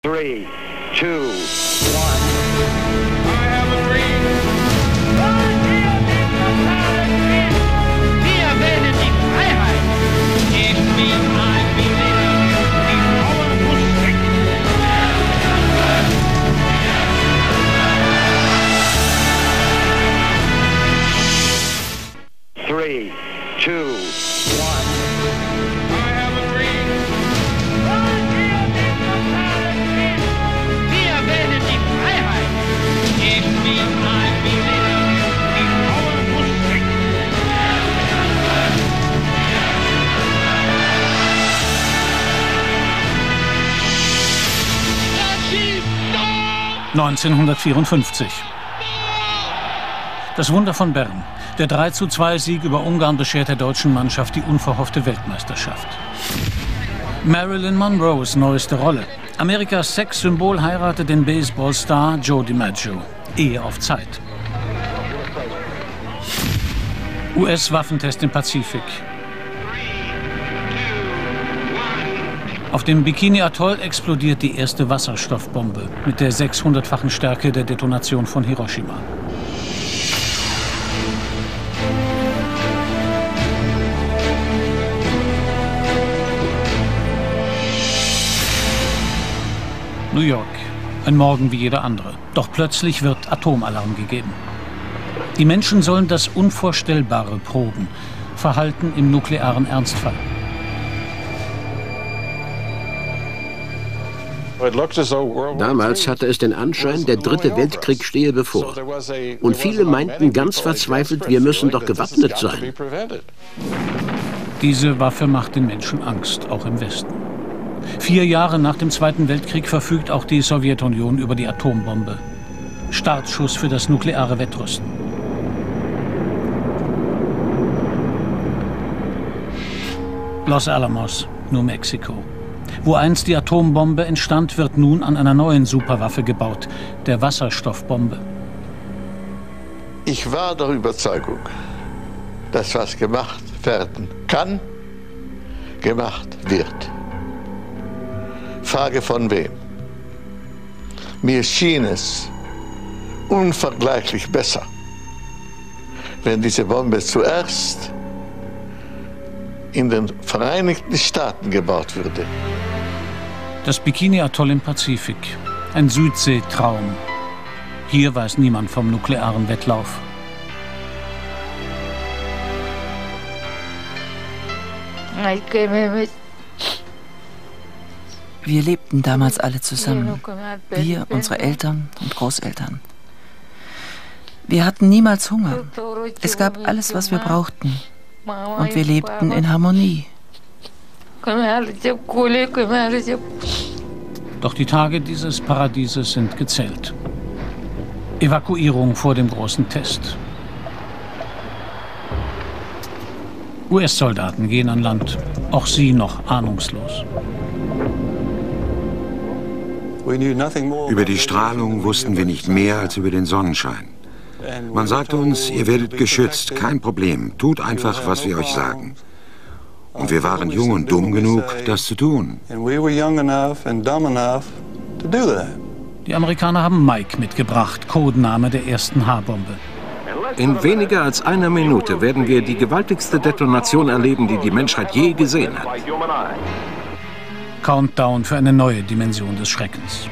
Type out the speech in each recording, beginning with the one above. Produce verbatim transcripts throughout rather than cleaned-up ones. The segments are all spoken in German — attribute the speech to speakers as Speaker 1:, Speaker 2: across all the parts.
Speaker 1: Three, two, one.
Speaker 2: I have a dream. Wir wählen die Freiheit. Give me my belief. Die Frauen muss weg.
Speaker 1: Three, two, one.
Speaker 2: I have a dream. Wir wählen die Freiheit. Give me my belief. Die Frauen muss weg.
Speaker 3: neunzehnhundertvierundfünfzig. Das Wunder von Bern. Der drei zu zwei Sieg über Ungarn beschert der deutschen Mannschaft die unverhoffte Weltmeisterschaft. Marilyn Monroes neueste Rolle. Amerikas Sexsymbol heiratet den Baseballstar Joe DiMaggio. Ehe auf Zeit. U S-Waffentest im Pazifik. Auf dem Bikini-Atoll explodiert die erste Wasserstoffbombe mit der sechshundertfachen Stärke der Detonation von Hiroshima. New York. Ein Morgen wie jeder andere. Doch plötzlich wird Atomalarm gegeben. Die Menschen sollen das Unvorstellbare proben. Verhalten im nuklearen Ernstfall.
Speaker 4: Damals hatte es den Anschein, der dritte Weltkrieg stehe bevor. Und viele meinten ganz verzweifelt, wir müssen doch gewappnet sein.
Speaker 3: Diese Waffe macht den Menschen Angst, auch im Westen. Vier Jahre nach dem Zweiten Weltkrieg verfügt auch die Sowjetunion über die Atombombe. Startschuss für das nukleare Wettrüsten. Los Alamos, New Mexico. Wo einst die Atombombe entstand, wird nun an einer neuen Superwaffe gebaut, der Wasserstoffbombe.
Speaker 5: Ich war der Überzeugung, dass was gemacht werden kann, gemacht wird. Frage von wem? Mir schien es unvergleichlich besser, wenn diese Bombe zuerst in den Vereinigten Staaten gebaut würde.
Speaker 3: Das Bikini-Atoll im Pazifik. Ein Südseetraum. Hier weiß niemand vom nuklearen Wettlauf.
Speaker 6: Wir lebten damals alle zusammen. Wir, unsere Eltern und Großeltern. Wir hatten niemals Hunger. Es gab alles, was wir brauchten. Und wir lebten in Harmonie.
Speaker 3: Doch die Tage dieses Paradieses sind gezählt. Evakuierung vor dem großen Test. U S-Soldaten gehen an Land, auch sie noch ahnungslos.
Speaker 7: Über die Strahlung wussten wir nicht mehr als über den Sonnenschein. Man sagte uns, ihr werdet geschützt, kein Problem, tut einfach, was wir euch sagen. Und wir waren jung und dumm genug, das zu tun.
Speaker 3: Die Amerikaner haben Mike mitgebracht, Codename der ersten H-Bombe.
Speaker 8: In weniger als einer Minute werden wir die gewaltigste Detonation erleben, die die Menschheit je gesehen hat.
Speaker 3: Countdown für eine neue Dimension des Schreckens.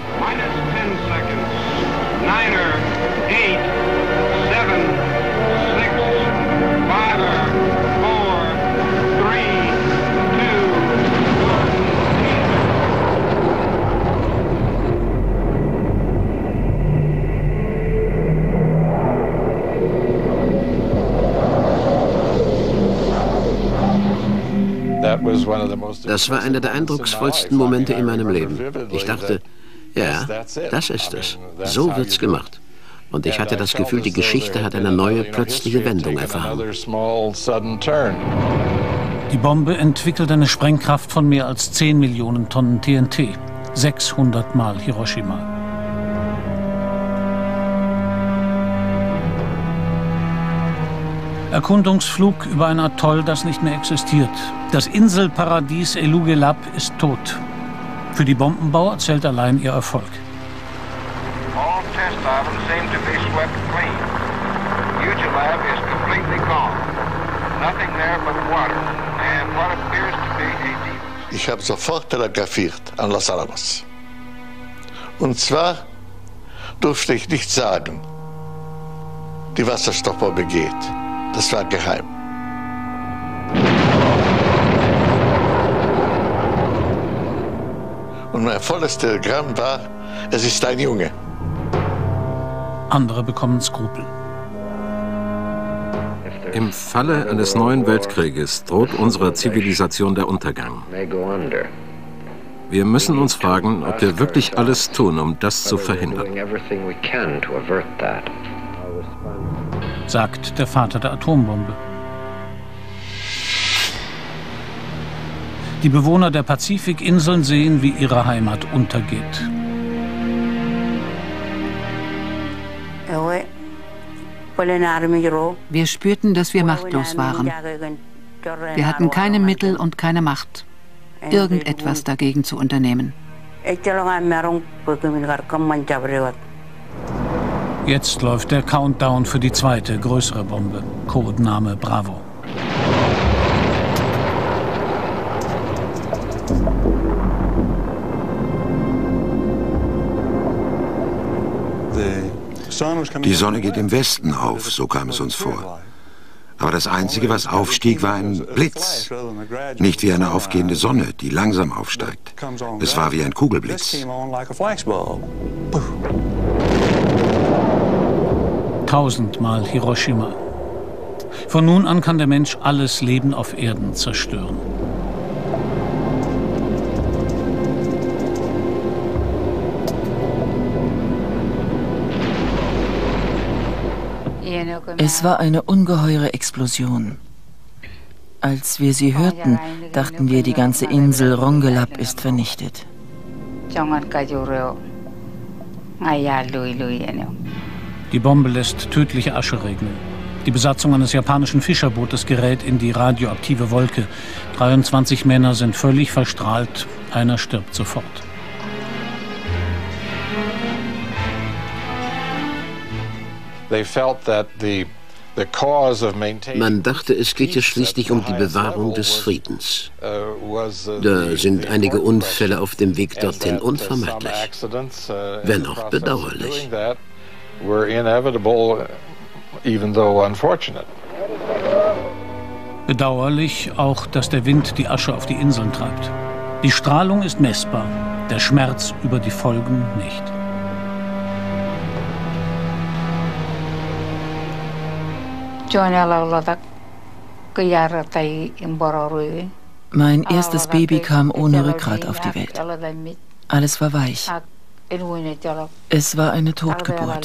Speaker 4: Das war einer der eindrucksvollsten Momente in meinem Leben. Ich dachte, ja, das ist es. So wird's gemacht. Und ich hatte das Gefühl, die Geschichte hat eine neue, plötzliche Wendung erfahren.
Speaker 3: Die Bombe entwickelt eine Sprengkraft von mehr als zehn Millionen Tonnen T N T. sechshundert Mal Hiroshima. Erkundungsflug über ein Atoll, das nicht mehr existiert. Das Inselparadies Elugelab ist tot. Für die Bombenbauer zählt allein ihr Erfolg.
Speaker 9: All test items seem to be swept clean. Ujulab is completely gone. Nothing there but water and what appears to be a deep...
Speaker 5: Ich habe sofort telegrafiert an Los Alamos. Und zwar durfte ich nicht sagen, die Wasserstoffbombe geht. Das war geheim. Und mein volles Telegramm war, es ist ein Junge.
Speaker 3: Andere bekommen Skrupel.
Speaker 8: Im Falle eines neuen Weltkrieges droht unserer Zivilisation der Untergang. Wir müssen uns fragen, ob wir wirklich alles tun, um das zu verhindern.
Speaker 3: Sagt der Vater der Atombombe. Die Bewohner der Pazifikinseln sehen, wie ihre Heimat untergeht.
Speaker 10: Wir spürten, dass wir machtlos waren. Wir hatten keine Mittel und keine Macht, irgendetwas dagegen zu unternehmen.
Speaker 3: Jetzt läuft der Countdown für die zweite, größere Bombe. Codename Bravo.
Speaker 7: Die Sonne geht im Westen auf, so kam es uns vor. Aber das Einzige, was aufstieg, war ein Blitz. Nicht wie eine aufgehende Sonne, die langsam aufsteigt. Es war wie ein Kugelblitz.
Speaker 3: Tausendmal Hiroshima. Von nun an kann der Mensch alles Leben auf Erden zerstören.
Speaker 6: Es war eine ungeheure Explosion. Als wir sie hörten, dachten wir, die ganze Insel Rongelap ist vernichtet.
Speaker 3: Die Bombe lässt tödliche Asche regnen. Die Besatzung eines japanischen Fischerbootes gerät in die radioaktive Wolke. dreiundzwanzig Männer sind völlig verstrahlt, einer stirbt sofort.
Speaker 4: Man dachte, es geht ja schließlich um die Bewahrung des Friedens. Da sind einige Unfälle auf dem Weg dorthin unvermeidlich, wenn auch bedauerlich.
Speaker 3: Bedauerlich auch, dass der Wind die Asche auf die Inseln treibt. Die Strahlung ist messbar, der Schmerz über die Folgen nicht.
Speaker 6: Mein erstes Baby kam ohne Rückgrat auf die Welt. Alles war weich. Es war eine Totgeburt.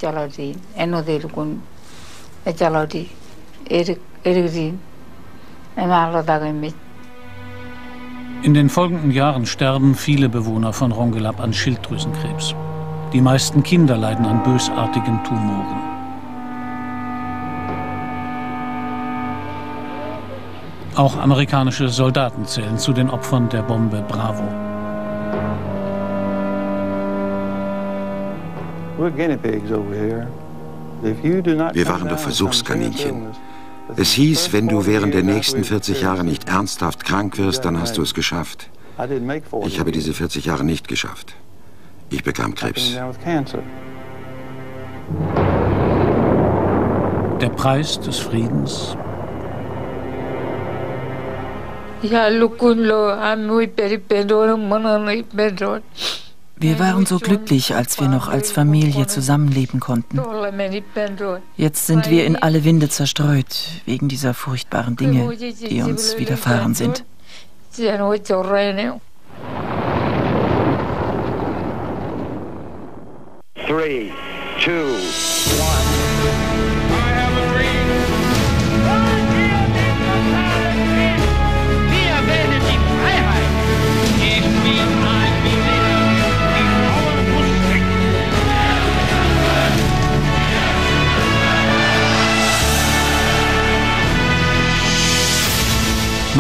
Speaker 3: In den folgenden Jahren sterben viele Bewohner von Rongelap an Schilddrüsenkrebs. Die meisten Kinder leiden an bösartigen Tumoren. Auch amerikanische Soldaten zählen zu den Opfern der Bombe Bravo.
Speaker 7: Wir waren doch Versuchskaninchen. Es hieß, wenn du während der nächsten vierzig Jahre nicht ernsthaft krank wirst, dann hast du es geschafft. Ich habe diese vierzig Jahre nicht geschafft. Ich bekam Krebs.
Speaker 3: Der Preis des Friedens?
Speaker 6: Wir waren so glücklich, als wir noch als Familie zusammenleben konnten. Jetzt sind wir in alle Winde zerstreut, wegen dieser furchtbaren Dinge, die uns widerfahren sind.
Speaker 1: Three, two, one.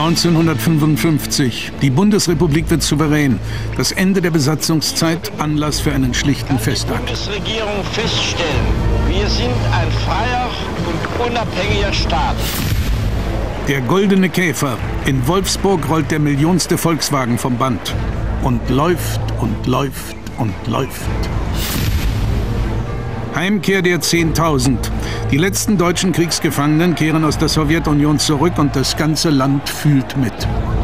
Speaker 11: neunzehnhundertfünfundfünfzig. Die Bundesrepublik wird souverän. Das Ende der Besatzungszeit, Anlass für einen schlichten Festakt.
Speaker 12: Die Bundesregierung feststellen, wir sind ein freier und unabhängiger Staat.
Speaker 11: Der goldene Käfer. In Wolfsburg rollt der millionste Volkswagen vom Band. Und läuft und läuft und läuft. Heimkehr der zehntausend. Die letzten deutschen Kriegsgefangenen kehren aus der Sowjetunion zurück und das ganze Land fühlt mit.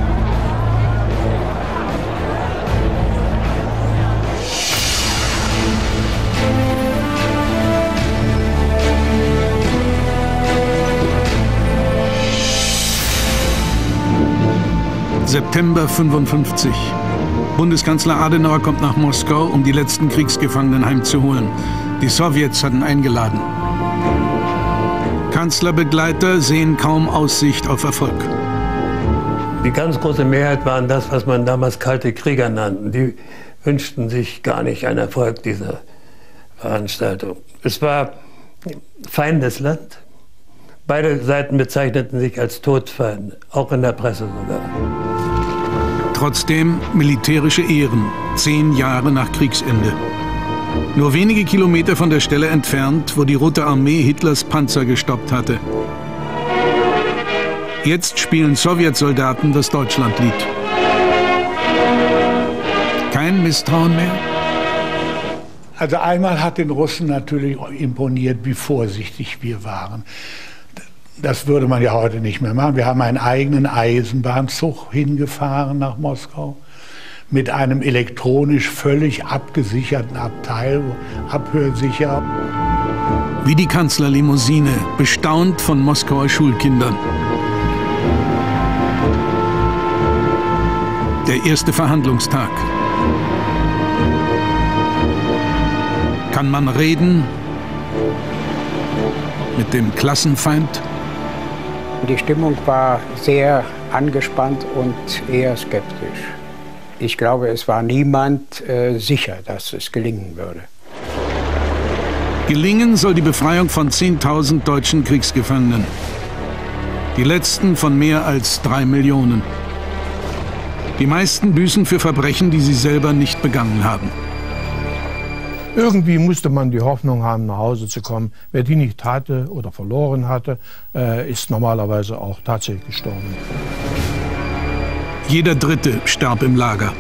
Speaker 11: September fünfundfünfzig. Bundeskanzler Adenauer kommt nach Moskau, um die letzten Kriegsgefangenen heimzuholen. Die Sowjets hatten eingeladen. Kanzlerbegleiter sehen kaum Aussicht auf Erfolg.
Speaker 13: Die ganz große Mehrheit waren das, was man damals kalte Krieger nannten. Die wünschten sich gar nicht einen Erfolg dieser Veranstaltung. Es war Feindesland. Beide Seiten bezeichneten sich als Todfeinde, auch in der Presse sogar.
Speaker 11: Trotzdem militärische Ehren, zehn Jahre nach Kriegsende. Nur wenige Kilometer von der Stelle entfernt, wo die Rote Armee Hitlers Panzer gestoppt hatte. Jetzt spielen Sowjetsoldaten das Deutschlandlied. Kein Misstrauen mehr?
Speaker 14: Also einmal hat den Russen natürlich imponiert, wie vorsichtig wir waren. Das würde man ja heute nicht mehr machen. Wir haben einen eigenen Eisenbahnzug hingefahren nach Moskau mit einem elektronisch völlig abgesicherten Abteil, abhörsicher.
Speaker 11: Wie die Kanzlerlimousine, bestaunt von Moskauer Schulkindern. Der erste Verhandlungstag. Kann man reden mit dem Klassenfeind?
Speaker 15: Die Stimmung war sehr angespannt und eher skeptisch. Ich glaube, es war niemand äh, sicher, dass es gelingen würde.
Speaker 11: Gelingen soll die Befreiung von zehntausend deutschen Kriegsgefangenen. Die letzten von mehr als drei Millionen. Die meisten büßen für Verbrechen, die sie selber nicht begangen haben.
Speaker 16: Irgendwie musste man die Hoffnung haben, nach Hause zu kommen. Wer die nicht hatte oder verloren hatte, äh, ist normalerweise auch tatsächlich gestorben.
Speaker 11: Jeder Dritte starb im Lager.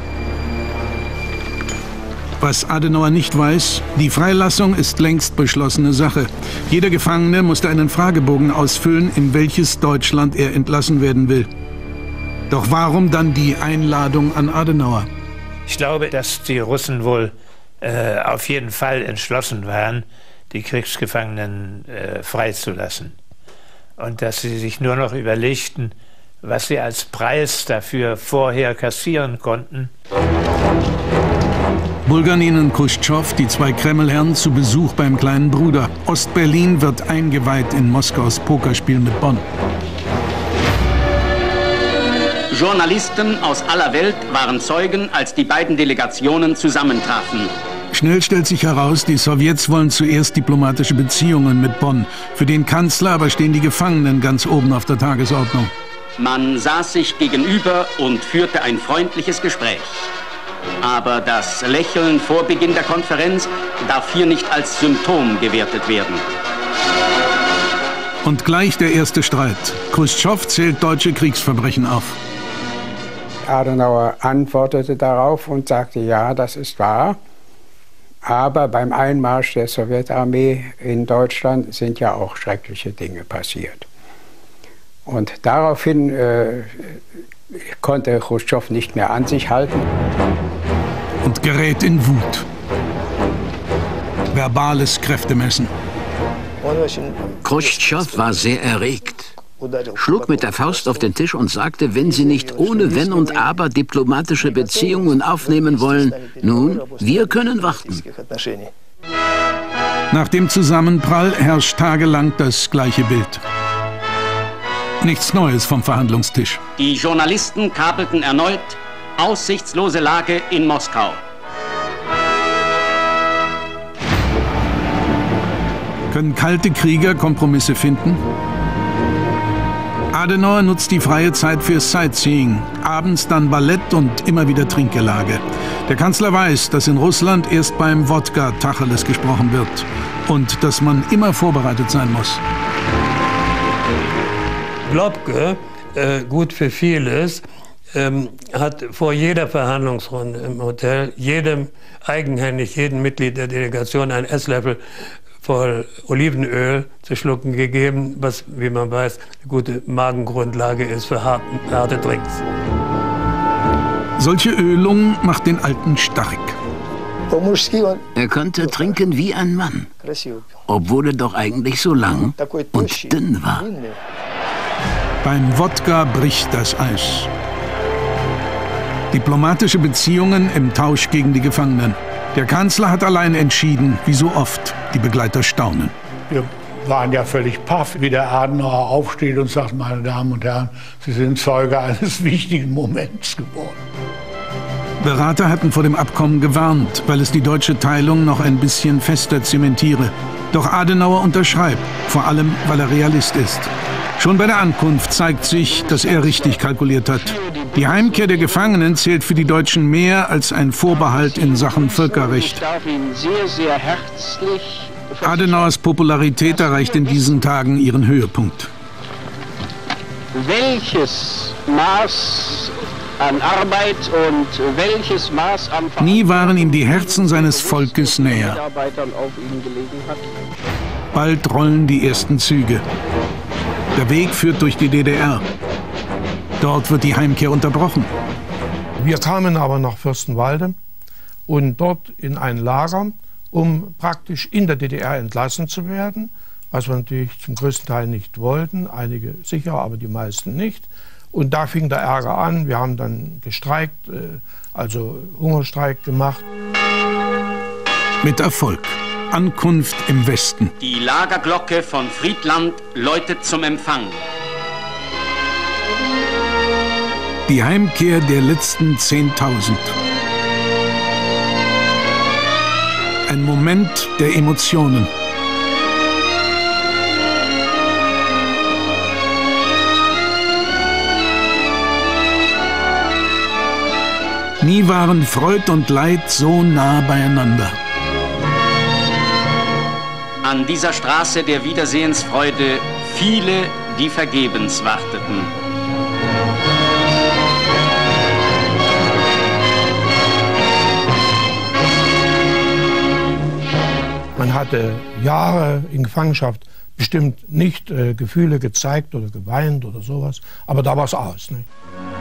Speaker 11: Was Adenauer nicht weiß, die Freilassung ist längst beschlossene Sache. Jeder Gefangene musste einen Fragebogen ausfüllen, in welches Deutschland er entlassen werden will. Doch warum dann die Einladung an Adenauer?
Speaker 17: Ich glaube, dass die Russen wohl äh, auf jeden Fall entschlossen waren, die Kriegsgefangenen äh, freizulassen. Und dass sie sich nur noch überlegten, was sie als Preis dafür vorher kassieren konnten.
Speaker 11: Bulganin und Chruschtschow, die zwei Kremlherren, zu Besuch beim kleinen Bruder. Ostberlin wird eingeweiht in Moskaus Pokerspiel mit Bonn.
Speaker 18: Journalisten aus aller Welt waren Zeugen, als die beiden Delegationen zusammentrafen.
Speaker 11: Schnell stellt sich heraus, die Sowjets wollen zuerst diplomatische Beziehungen mit Bonn. Für den Kanzler aber stehen die Gefangenen ganz oben auf der Tagesordnung.
Speaker 18: Man saß sich gegenüber und führte ein freundliches Gespräch. Aber das Lächeln vor Beginn der Konferenz darf hier nicht als Symptom gewertet werden.
Speaker 11: Und gleich der erste Streit. Chruschtschow zählt deutsche Kriegsverbrechen auf.
Speaker 15: Adenauer antwortete darauf und sagte, ja, das ist wahr. Aber beim Einmarsch der Sowjetarmee in Deutschland sind ja auch schreckliche Dinge passiert. Und daraufhin äh, konnte Chruschtschow nicht mehr an sich halten.
Speaker 11: Und gerät in Wut. Verbales Kräftemessen.
Speaker 4: Chruschtschow war sehr erregt, schlug mit der Faust auf den Tisch und sagte, wenn Sie nicht ohne Wenn und Aber diplomatische Beziehungen aufnehmen wollen, nun, wir können warten.
Speaker 11: Nach dem Zusammenprall herrscht tagelang das gleiche Bild. Nichts Neues vom Verhandlungstisch.
Speaker 18: Die Journalisten kabelten erneut aussichtslose Lage in Moskau.
Speaker 11: Können kalte Krieger Kompromisse finden? Adenauer nutzt die freie Zeit für Sightseeing, abends dann Ballett und immer wieder Trinkgelage. Der Kanzler weiß, dass in Russland erst beim Wodka Tacheles gesprochen wird und dass man immer vorbereitet sein muss.
Speaker 13: Globke, äh, gut für vieles, ähm, hat vor jeder Verhandlungsrunde im Hotel jedem eigenhändig, jedem Mitglied der Delegation einen Esslöffel voll Olivenöl zu schlucken gegeben, was, wie man weiß, eine gute Magengrundlage ist für harte, harte Drinks.
Speaker 11: Solche Ölung macht den Alten stark.
Speaker 4: Er konnte trinken wie ein Mann, obwohl er doch eigentlich so lang und dünn war.
Speaker 11: Beim Wodka bricht das Eis. Diplomatische Beziehungen im Tausch gegen die Gefangenen. Der Kanzler hat allein entschieden, wie so oft. Die Begleiter staunen.
Speaker 14: Wir waren ja völlig paff, wie der Adenauer aufsteht und sagt, meine Damen und Herren, Sie sind Zeuge eines wichtigen Moments geworden.
Speaker 11: Berater hatten vor dem Abkommen gewarnt, weil es die deutsche Teilung noch ein bisschen fester zementiere. Doch Adenauer unterschreibt, vor allem, weil er Realist ist. Schon bei der Ankunft zeigt sich, dass er richtig kalkuliert hat. Die Heimkehr der Gefangenen zählt für die Deutschen mehr als ein Vorbehalt in Sachen Völkerrecht. Adenauers Popularität erreicht in diesen Tagen ihren Höhepunkt.
Speaker 12: Welches Maß an Arbeit und welches Maß an
Speaker 11: Nie waren ihm die Herzen seines Volkes näher.
Speaker 12: Mitarbeitern auf ihn gelegen hat.
Speaker 11: Bald rollen die ersten Züge. Der Weg führt durch die D D R. Dort wird die Heimkehr unterbrochen.
Speaker 16: Wir kamen aber nach Fürstenwalde und dort in ein Lager, um praktisch in der D D R entlassen zu werden, was wir natürlich zum größten Teil nicht wollten, einige sicher, aber die meisten nicht. Und da fing der Ärger an, wir haben dann gestreikt, also Hungerstreik gemacht.
Speaker 11: Mit Erfolg. Ankunft im Westen.
Speaker 18: Die Lagerglocke von Friedland läutet zum Empfang.
Speaker 11: Die Heimkehr der letzten zehntausend. Ein Moment der Emotionen. Nie waren Freud und Leid so nah beieinander.
Speaker 18: An dieser Straße der Wiedersehensfreude viele, die vergebens warteten.
Speaker 16: Man hatte Jahre in Gefangenschaft bestimmt nicht äh, Gefühle gezeigt oder geweint oder sowas, aber da war es aus. Nicht?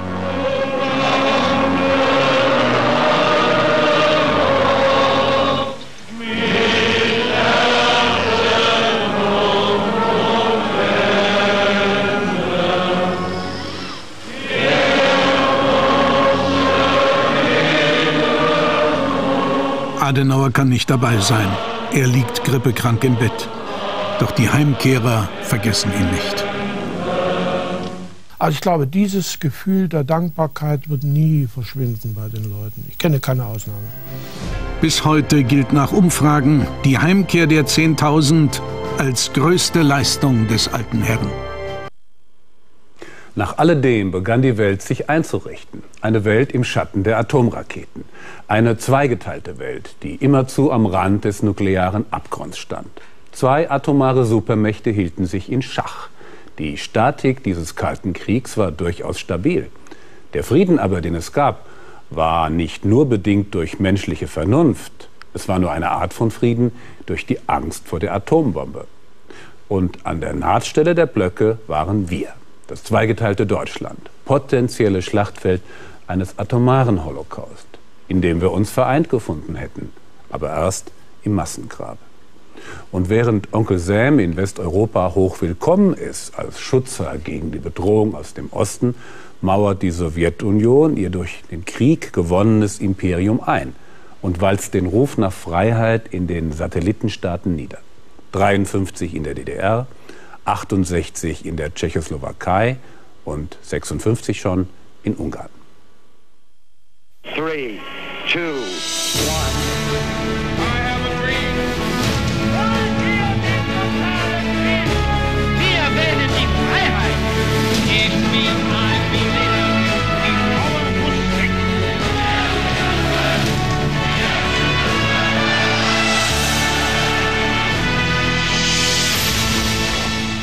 Speaker 11: Adenauer kann nicht dabei sein. Er liegt grippekrank im Bett. Doch die Heimkehrer vergessen ihn nicht.
Speaker 16: Also ich glaube, dieses Gefühl der Dankbarkeit wird nie verschwinden bei den Leuten. Ich kenne keine Ausnahme.
Speaker 11: Bis heute gilt nach Umfragen die Heimkehr der zehntausend als größte Leistung des alten Herrn.
Speaker 19: Nach alledem begann die Welt sich einzurichten. Eine Welt im Schatten der Atomraketen. Eine zweigeteilte Welt, die immerzu am Rand des nuklearen Abgrunds stand. Zwei atomare Supermächte hielten sich in Schach. Die Statik dieses Kalten Kriegs war durchaus stabil. Der Frieden aber, den es gab, war nicht nur bedingt durch menschliche Vernunft. Es war nur eine Art von Frieden durch die Angst vor der Atombombe. Und an der Nahtstelle der Blöcke waren wir. Das zweigeteilte Deutschland, potenzielles Schlachtfeld eines atomaren Holocaust, in dem wir uns vereint gefunden hätten, aber erst im Massengrab. Und während Onkel Sam in Westeuropa hoch willkommen ist als Schutzer gegen die Bedrohung aus dem Osten, mauert die Sowjetunion ihr durch den Krieg gewonnenes Imperium ein und walzt den Ruf nach Freiheit in den Satellitenstaaten nieder. dreiundfünfzig in der D D R, achtundsechzig in der Tschechoslowakei und sechsundfünfzig schon in Ungarn.
Speaker 1: Three, two,
Speaker 2: Wir wählen die Freiheit,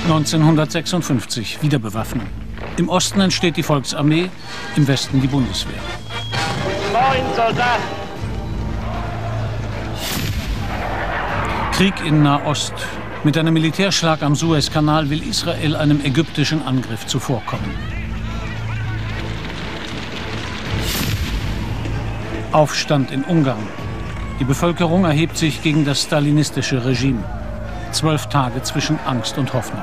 Speaker 3: neunzehnhundertsechsundfünfzig, Wiederbewaffnung. Im Osten entsteht die Volksarmee, im Westen die Bundeswehr.
Speaker 12: Neun Soldaten.
Speaker 3: Krieg in Nahost. Mit einem Militärschlag am Suezkanal will Israel einem ägyptischen Angriff zuvorkommen. Aufstand in Ungarn. Die Bevölkerung erhebt sich gegen das stalinistische Regime. Zwölf Tage zwischen Angst und Hoffnung.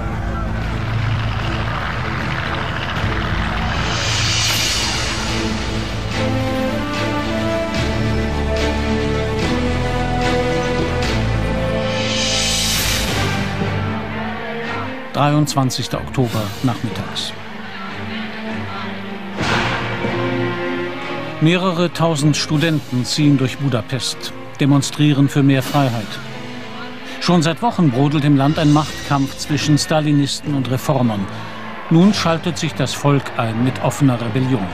Speaker 3: dreiundzwanzigster Oktober nachmittags. Mehrere tausend Studenten ziehen durch Budapest, demonstrieren für mehr Freiheit. Schon seit Wochen brodelt im Land ein Machtkampf zwischen Stalinisten und Reformern. Nun schaltet sich das Volk ein mit offener Rebellion.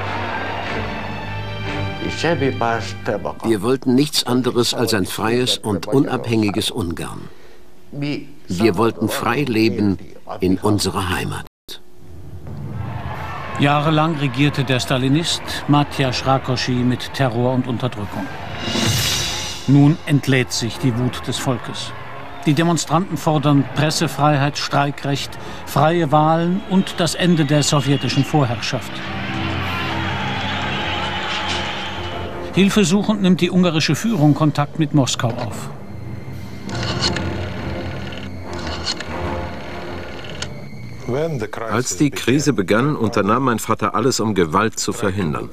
Speaker 4: Wir wollten nichts anderes als ein freies und unabhängiges Ungarn. Wir wollten frei leben in unserer Heimat.
Speaker 3: Jahrelang regierte der Stalinist Matjasz Rákosi mit Terror und Unterdrückung. Nun entlädt sich die Wut des Volkes. Die Demonstranten fordern Pressefreiheit, Streikrecht, freie Wahlen und das Ende der sowjetischen Vorherrschaft. Hilfesuchend nimmt die ungarische Führung Kontakt mit Moskau auf.
Speaker 8: Als die Krise begann, unternahm mein Vater alles, um Gewalt zu verhindern.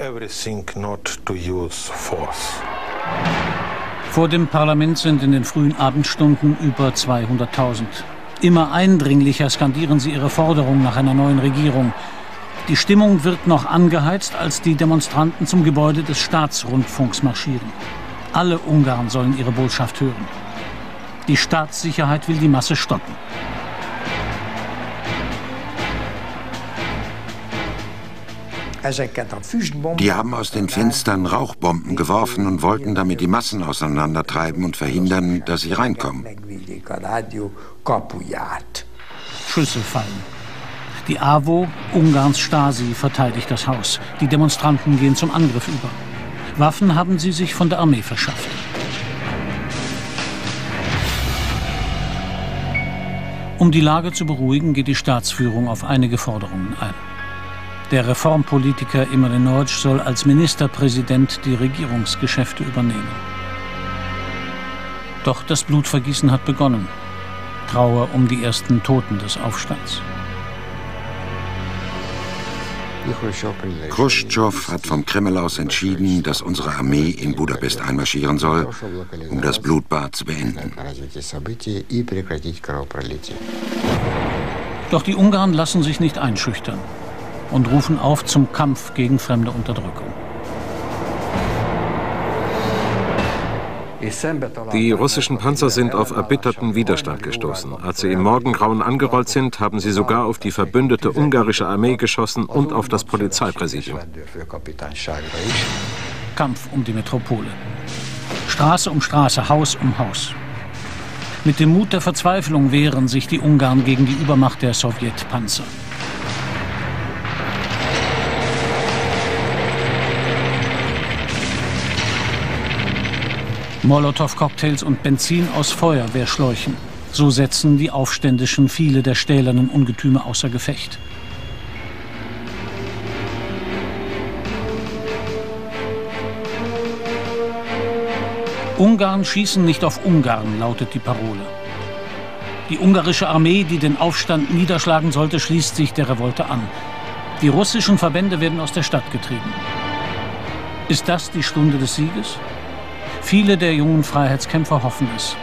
Speaker 3: Vor dem Parlament sind in den frühen Abendstunden über zweihunderttausend. Immer eindringlicher skandieren sie ihre Forderung nach einer neuen Regierung. Die Stimmung wird noch angeheizt, als die Demonstranten zum Gebäude des Staatsrundfunks marschieren. Alle Ungarn sollen ihre Botschaft hören. Die Staatssicherheit will die Masse stoppen.
Speaker 7: Die haben aus den Fenstern Rauchbomben geworfen und wollten damit die Massen auseinandertreiben und verhindern, dass sie reinkommen.
Speaker 3: Schüsse fallen. Die AWO, Ungarns Stasi, verteidigt das Haus. Die Demonstranten gehen zum Angriff über. Waffen haben sie sich von der Armee verschafft. Um die Lage zu beruhigen, geht die Staatsführung auf einige Forderungen ein. Der Reformpolitiker Imre Nagy soll als Ministerpräsident die Regierungsgeschäfte übernehmen. Doch das Blutvergießen hat begonnen. Trauer um die ersten Toten des Aufstands.
Speaker 7: Chruschtschow hat vom Kreml aus entschieden, dass unsere Armee in Budapest einmarschieren soll, um das Blutbad zu beenden.
Speaker 3: Doch die Ungarn lassen sich nicht einschüchtern und rufen auf zum Kampf gegen fremde Unterdrückung.
Speaker 8: Die russischen Panzer sind auf erbitterten Widerstand gestoßen. Als sie im Morgengrauen angerollt sind, haben sie sogar auf die verbündete ungarische Armee geschossen und auf das Polizeipräsidium.
Speaker 3: Kampf um die Metropole. Straße um Straße, Haus um Haus. Mit dem Mut der Verzweiflung wehren sich die Ungarn gegen die Übermacht der Sowjetpanzer. Molotow-Cocktails und Benzin aus Feuerwehrschläuchen. So setzen die Aufständischen viele der stählernen Ungetüme außer Gefecht. Ungarn schießen nicht auf Ungarn, lautet die Parole. Die ungarische Armee, die den Aufstand niederschlagen sollte, schließt sich der Revolte an. Die russischen Verbände werden aus der Stadt getrieben. Ist das die Stunde des Sieges? Viele der jungen Freiheitskämpfer hoffen es.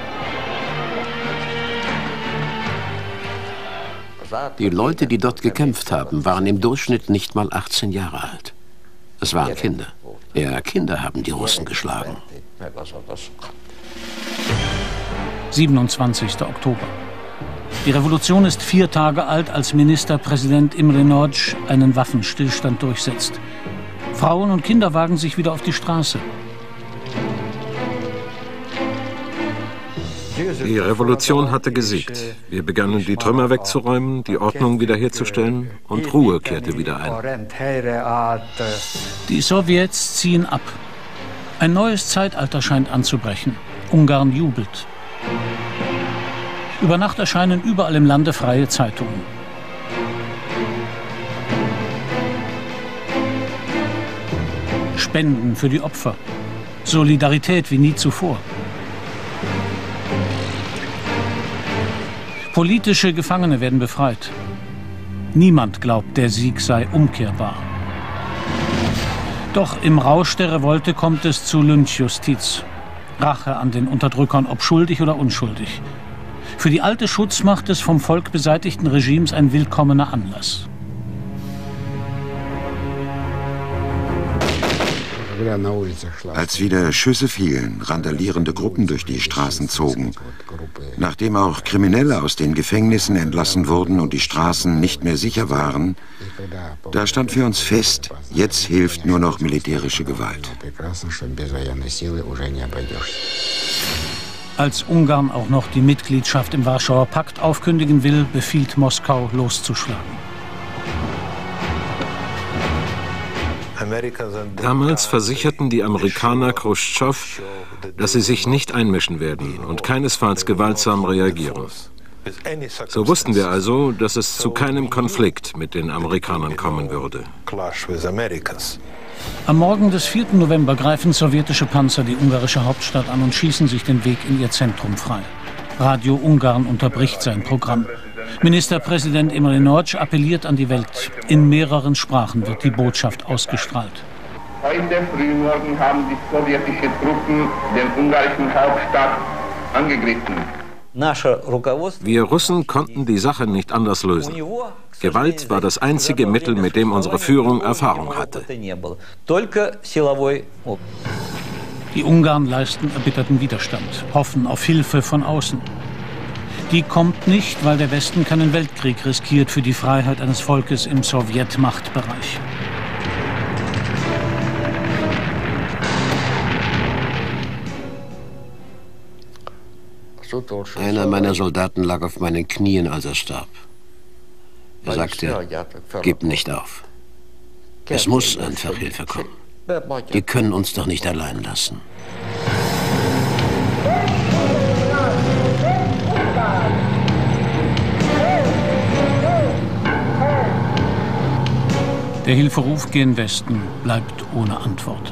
Speaker 4: Die Leute, die dort gekämpft haben, waren im Durchschnitt nicht mal achtzehn Jahre alt. Es waren Kinder. Ja, Kinder haben die Russen geschlagen.
Speaker 3: siebenundzwanzigster Oktober. Die Revolution ist vier Tage alt, als Ministerpräsident Imre Nagy einen Waffenstillstand durchsetzt. Frauen und Kinder wagen sich wieder auf die Straße.
Speaker 8: Die Revolution hatte gesiegt. Wir begannen, die Trümmer wegzuräumen, die Ordnung wiederherzustellen und Ruhe kehrte wieder ein.
Speaker 3: Die Sowjets ziehen ab. Ein neues Zeitalter scheint anzubrechen. Ungarn jubelt. Über Nacht erscheinen überall im Lande freie Zeitungen. Spenden für die Opfer. Solidarität wie nie zuvor. Politische Gefangene werden befreit. Niemand glaubt, der Sieg sei umkehrbar. Doch im Rausch der Revolte kommt es zu Lynchjustiz. Rache an den Unterdrückern, ob schuldig oder unschuldig. Für die alte Schutzmacht des vom Volk beseitigten Regimes ein willkommener Anlass.
Speaker 7: Als wieder Schüsse fielen, randalierende Gruppen durch die Straßen zogen, nachdem auch Kriminelle aus den Gefängnissen entlassen wurden und die Straßen nicht mehr sicher waren, da stand für uns fest, jetzt hilft nur noch militärische Gewalt.
Speaker 3: Als Ungarn auch noch die Mitgliedschaft im Warschauer Pakt aufkündigen will, befiehlt Moskau, loszuschlagen.
Speaker 8: Damals versicherten die Amerikaner Chruschtschow, dass sie sich nicht einmischen werden und keinesfalls gewaltsam reagieren. So wussten wir also, dass es zu keinem Konflikt mit den Amerikanern kommen würde.
Speaker 3: Am Morgen des vierten November greifen sowjetische Panzer die ungarische Hauptstadt an und schießen sich den Weg in ihr Zentrum frei. Radio Ungarn unterbricht sein Programm. Ministerpräsident Imre Nagy appelliert an die Welt. In mehreren Sprachen wird die Botschaft ausgestrahlt.
Speaker 9: Heute frühmorgen haben die sowjetischen Truppen den ungarischen Hauptstadt angegriffen.
Speaker 8: Wir Russen konnten die Sache nicht anders lösen. Gewalt war das einzige Mittel, mit dem unsere Führung Erfahrung hatte.
Speaker 3: Die Ungarn leisten erbitterten Widerstand, hoffen auf Hilfe von außen. Die kommt nicht, weil der Westen keinen Weltkrieg riskiert für die Freiheit eines Volkes im Sowjetmachtbereich.
Speaker 4: Einer meiner Soldaten lag auf meinen Knien, als er starb. Er sagte, gib nicht auf. Es muss einfach Hilfe kommen. Wir können uns doch nicht allein lassen.
Speaker 3: Der Hilferuf gen Westen bleibt ohne Antwort.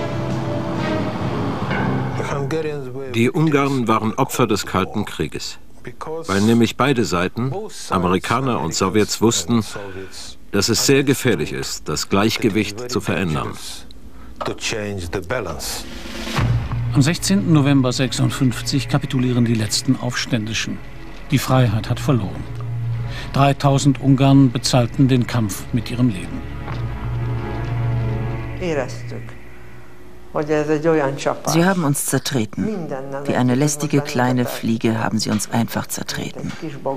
Speaker 8: Die Ungarn waren Opfer des Kalten Krieges, weil nämlich beide Seiten, Amerikaner und Sowjets, wussten, dass es sehr gefährlich ist, das Gleichgewicht zu verändern.
Speaker 3: Am sechzehnten November sechsundfünfzig kapitulieren die letzten Aufständischen. Die Freiheit hat verloren. dreitausend Ungarn bezahlten den Kampf mit ihrem Leben.
Speaker 6: Sie haben uns zertreten. Wie eine lästige kleine Fliege haben sie uns einfach zertreten.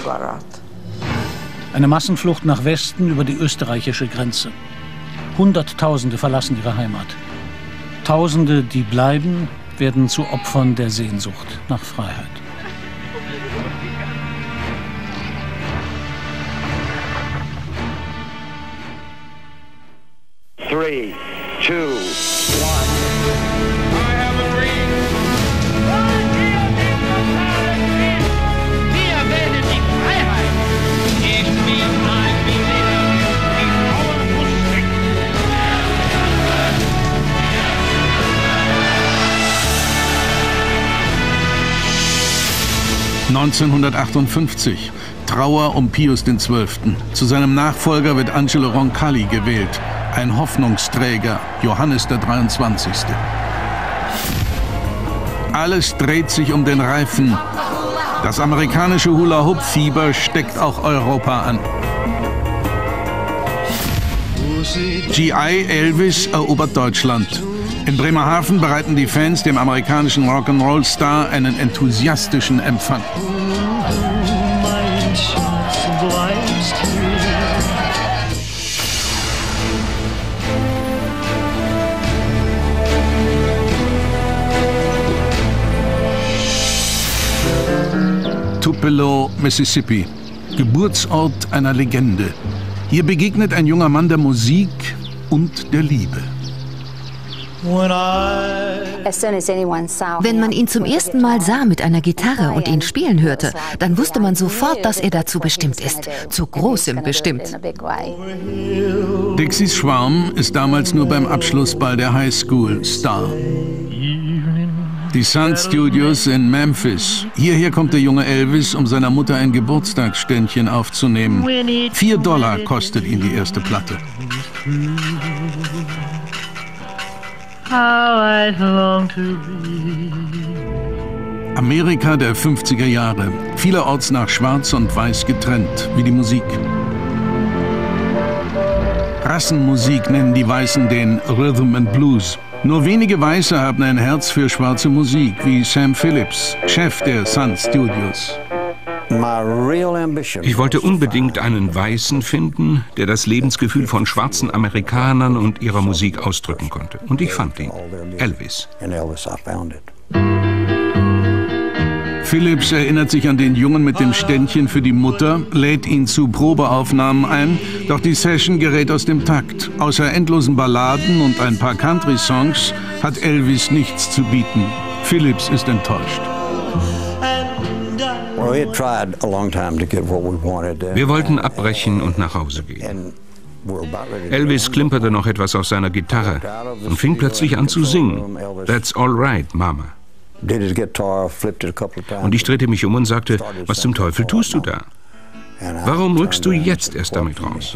Speaker 3: Eine Massenflucht nach Westen über die österreichische Grenze. Hunderttausende verlassen ihre Heimat. Tausende, die bleiben, werden zu Opfern der Sehnsucht nach Freiheit.
Speaker 1: Three, two, one.
Speaker 2: I have a dream. Wir wählen die Freiheit. Ich bin ein Berliner. Die Mauer muss weg.
Speaker 11: neunzehnhundertachtundfünfzig. Trauer um Pius der Zwölfte. Zu seinem Nachfolger wird Angelo Roncalli gewählt. Ein Hoffnungsträger, Johannes der dreiundzwanzigste. Alles dreht sich um den Reifen. Das amerikanische Hula-Hoop-Fieber steckt auch Europa an. G I Elvis erobert Deutschland. In Bremerhaven bereiten die Fans dem amerikanischen Rock'n'Roll-Star einen enthusiastischen Empfang. Tupelo, Mississippi, Geburtsort einer Legende. Hier begegnet ein junger Mann der Musik und der Liebe.
Speaker 20: Wenn man ihn zum ersten Mal sah mit einer Gitarre und ihn spielen hörte, dann wusste man sofort, dass er dazu bestimmt ist. Zu Großem bestimmt.
Speaker 11: Dixies Schwarm ist damals nur beim Abschlussball der High School Star. Die Sun Studios in Memphis. Hierher kommt der junge Elvis, um seiner Mutter ein Geburtstagsständchen aufzunehmen. Vier Dollar kostet ihn die erste Platte. Amerika der fünfziger Jahre. Vielerorts nach Schwarz und Weiß getrennt, wie die Musik. Rassenmusik nennen die Weißen den Rhythm and Blues. Nur wenige Weiße haben ein Herz für schwarze Musik, wie Sam Phillips, Chef der Sun Studios.
Speaker 21: Ich wollte unbedingt einen Weißen finden, der das Lebensgefühl von schwarzen Amerikanern und ihrer Musik ausdrücken konnte. Und ich fand ihn, Elvis.
Speaker 11: Phillips erinnert sich an den Jungen mit dem Ständchen für die Mutter, lädt ihn zu Probeaufnahmen ein, doch die Session gerät aus dem Takt. Außer endlosen Balladen und ein paar Country-Songs hat Elvis nichts zu bieten. Phillips ist enttäuscht.
Speaker 21: Wir wollten abbrechen und nach Hause gehen. Elvis klimperte noch etwas auf seiner Gitarre und fing plötzlich an zu singen. That's all right, Mama. Und ich drehte mich um und sagte, was zum Teufel tust du da? Warum rückst du jetzt erst damit raus?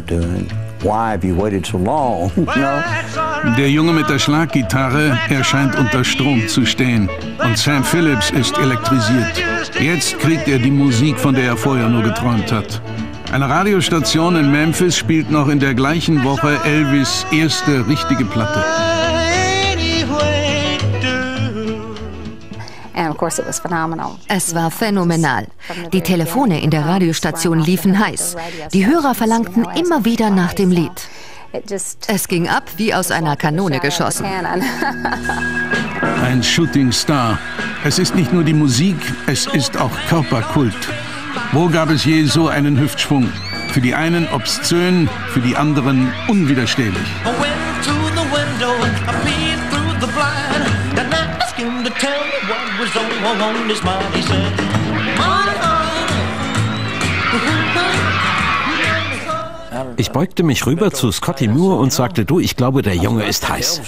Speaker 11: Der Junge mit der Schlaggitarre, er scheint unter Strom zu stehen. Und Sam Phillips ist elektrisiert. Jetzt kriegt er die Musik, von der er vorher nur geträumt hat. Eine Radiostation in Memphis spielt noch in der gleichen Woche Elvis' erste richtige Platte.
Speaker 20: Es war phänomenal. Die Telefone in der Radiostation liefen heiß. Die Hörer verlangten immer wieder nach dem Lied. Es ging ab wie aus einer Kanone geschossen.
Speaker 11: Ein Shooting Star. Es ist nicht nur die Musik, es ist auch Körperkult. Wo gab es je so einen Hüftschwung? Für die einen obszön, für die anderen unwiderstehlich.
Speaker 8: Ich beugte mich rüber zu Scotty Moore und sagte, du, ich glaube, der Junge ist heiß.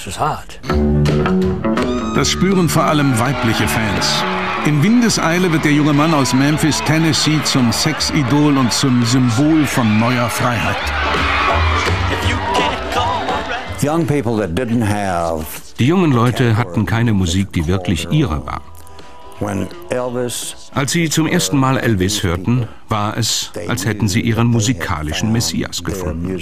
Speaker 11: Das spüren vor allem weibliche Fans. In Windeseile wird der junge Mann aus Memphis, Tennessee zum Sexidol und zum Symbol von neuer Freiheit.
Speaker 21: Die jungen Leute hatten keine Musik, die wirklich ihre war. Als sie zum ersten Mal Elvis hörten, war es, als hätten sie ihren musikalischen Messias gefunden.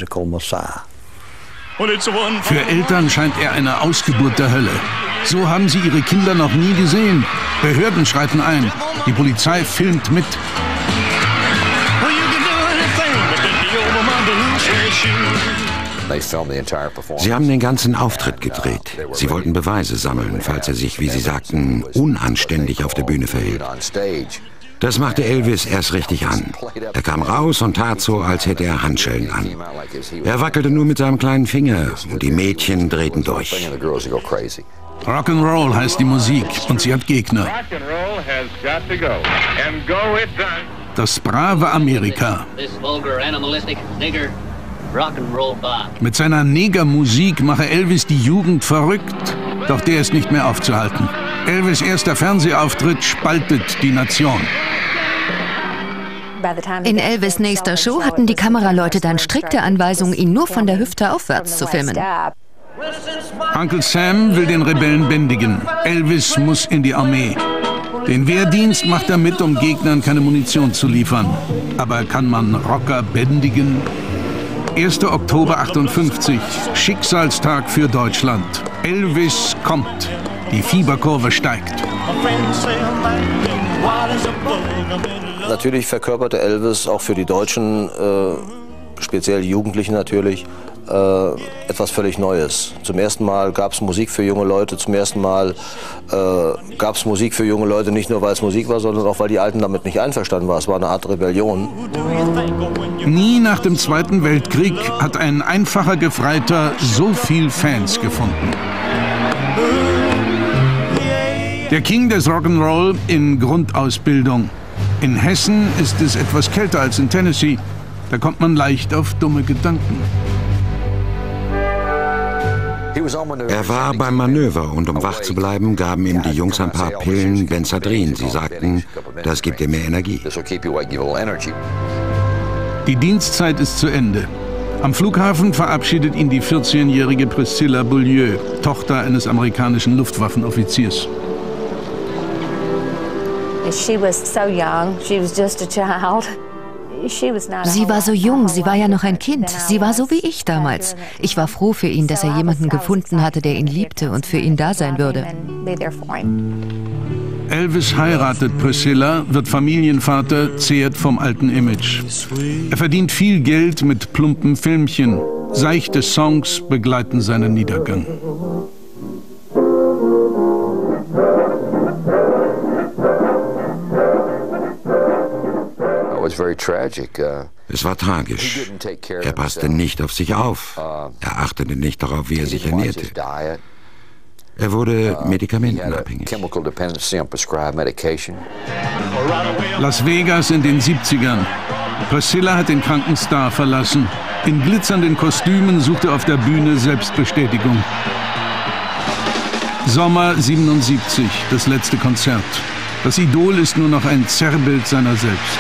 Speaker 11: Für Eltern scheint er eine Ausgeburt der Hölle. So haben sie ihre Kinder noch nie gesehen. Behörden schreiten ein. Die Polizei filmt mit.
Speaker 7: Sie haben den ganzen Auftritt gedreht. Sie wollten Beweise sammeln, falls er sich, wie Sie sagten, unanständig auf der Bühne verhielt. Das machte Elvis erst richtig an. Er kam raus und tat so, als hätte er Handschellen an. Er wackelte nur mit seinem kleinen Finger und die Mädchen drehten durch.
Speaker 11: Rock'n'Roll heißt die Musik und sie hat Gegner. Das brave Amerika. Mit seiner Negermusik mache Elvis die Jugend verrückt, doch der ist nicht mehr aufzuhalten. Elvis' erster Fernsehauftritt spaltet die Nation.
Speaker 20: In Elvis' nächster Show hatten die Kameraleute dann strikte Anweisungen, ihn nur von der Hüfte aufwärts zu filmen.
Speaker 11: Uncle Sam will den Rebellen bändigen. Elvis muss in die Armee. Den Wehrdienst macht er mit, um Gegnern keine Munition zu liefern. Aber kann man Rocker bändigen? erster Oktober achtundfünfzig, Schicksalstag für Deutschland. Elvis kommt. Die Fieberkurve steigt.
Speaker 22: Natürlich verkörperte Elvis auch für die Deutschen, äh, speziell Jugendlichen natürlich,
Speaker 5: Mal äh, etwas völlig Neues. Zum ersten Mal gab es Musik für junge Leute, zum ersten Mal äh, gab es Musik für junge Leute, nicht nur weil es Musik war, sondern auch weil die Alten damit nicht einverstanden waren. Es war eine Art Rebellion.
Speaker 11: Nie nach dem Zweiten Weltkrieg hat ein einfacher Gefreiter so viel Fans gefunden. Der King des Rock'n'Roll in Grundausbildung. In Hessen ist es etwas kälter als in Tennessee. Da kommt man leicht auf dumme Gedanken.
Speaker 7: Er war beim Manöver und um wach zu bleiben, gaben ihm die Jungs ein paar Pillen Benzadrin. Sie sagten, das gibt ihm mehr Energie.
Speaker 11: Die Dienstzeit ist zu Ende. Am Flughafen verabschiedet ihn die vierzehnjährige Priscilla Beaulieu, Tochter eines amerikanischen Luftwaffenoffiziers.
Speaker 20: Sie war so jung, sie war ja noch ein Kind. Sie war so wie ich damals. Ich war froh für ihn, dass er jemanden gefunden hatte, der ihn liebte und für ihn da sein würde.
Speaker 11: Elvis heiratet Priscilla, wird Familienvater, zehrt vom alten Image. Er verdient viel Geld mit plumpen Filmchen. Seichte Songs begleiten seinen Niedergang.
Speaker 7: Es war tragisch. Er passte nicht auf sich auf. Er achtete nicht darauf, wie er sich ernährte. Er wurde medikamentenabhängig.
Speaker 11: Las Vegas in den siebzigern. Priscilla hat den kranken Star verlassen. In glitzernden Kostümen sucht er auf der Bühne Selbstbestätigung. Sommer siebenundsiebzig, das letzte Konzert. Das Idol ist nur noch ein Zerrbild seiner selbst.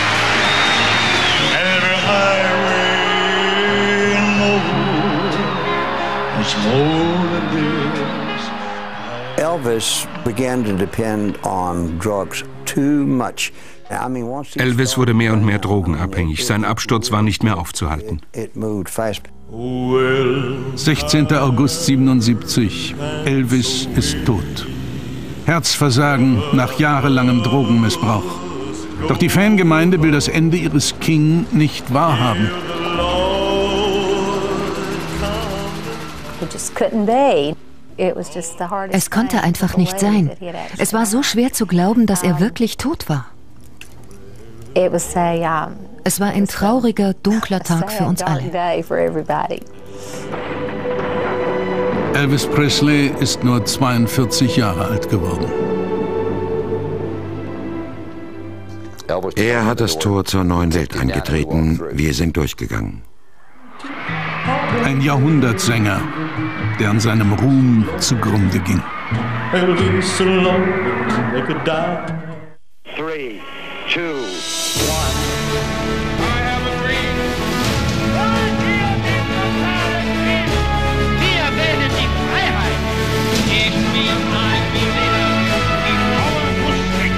Speaker 22: Elvis began to depend on drugs too much.
Speaker 21: Elvis wurde mehr und mehr drogenabhängig. Sein Absturz war nicht mehr aufzuhalten.
Speaker 11: sechzehnter August siebenundsiebzig. Elvis ist tot. Herzversagen nach jahrelangem Drogenmissbrauch. Doch die Fangemeinde will das Ende ihres King nicht wahrhaben.
Speaker 20: Es konnte einfach nicht sein. Es war so schwer zu glauben, dass er wirklich tot war. Es war ein trauriger, dunkler Tag für uns alle.
Speaker 11: Elvis Presley ist nur zweiundvierzig Jahre alt geworden.
Speaker 7: Er hat das Tor zur neuen Welt eingetreten. Wir sind durchgegangen.
Speaker 11: Ein Jahrhundertsänger, der an seinem Ruhm zugrunde ging.
Speaker 1: Three, two, one.
Speaker 2: Wir wählen die Freiheit. Ich bin ein Berliner. Die Mauer muss weg.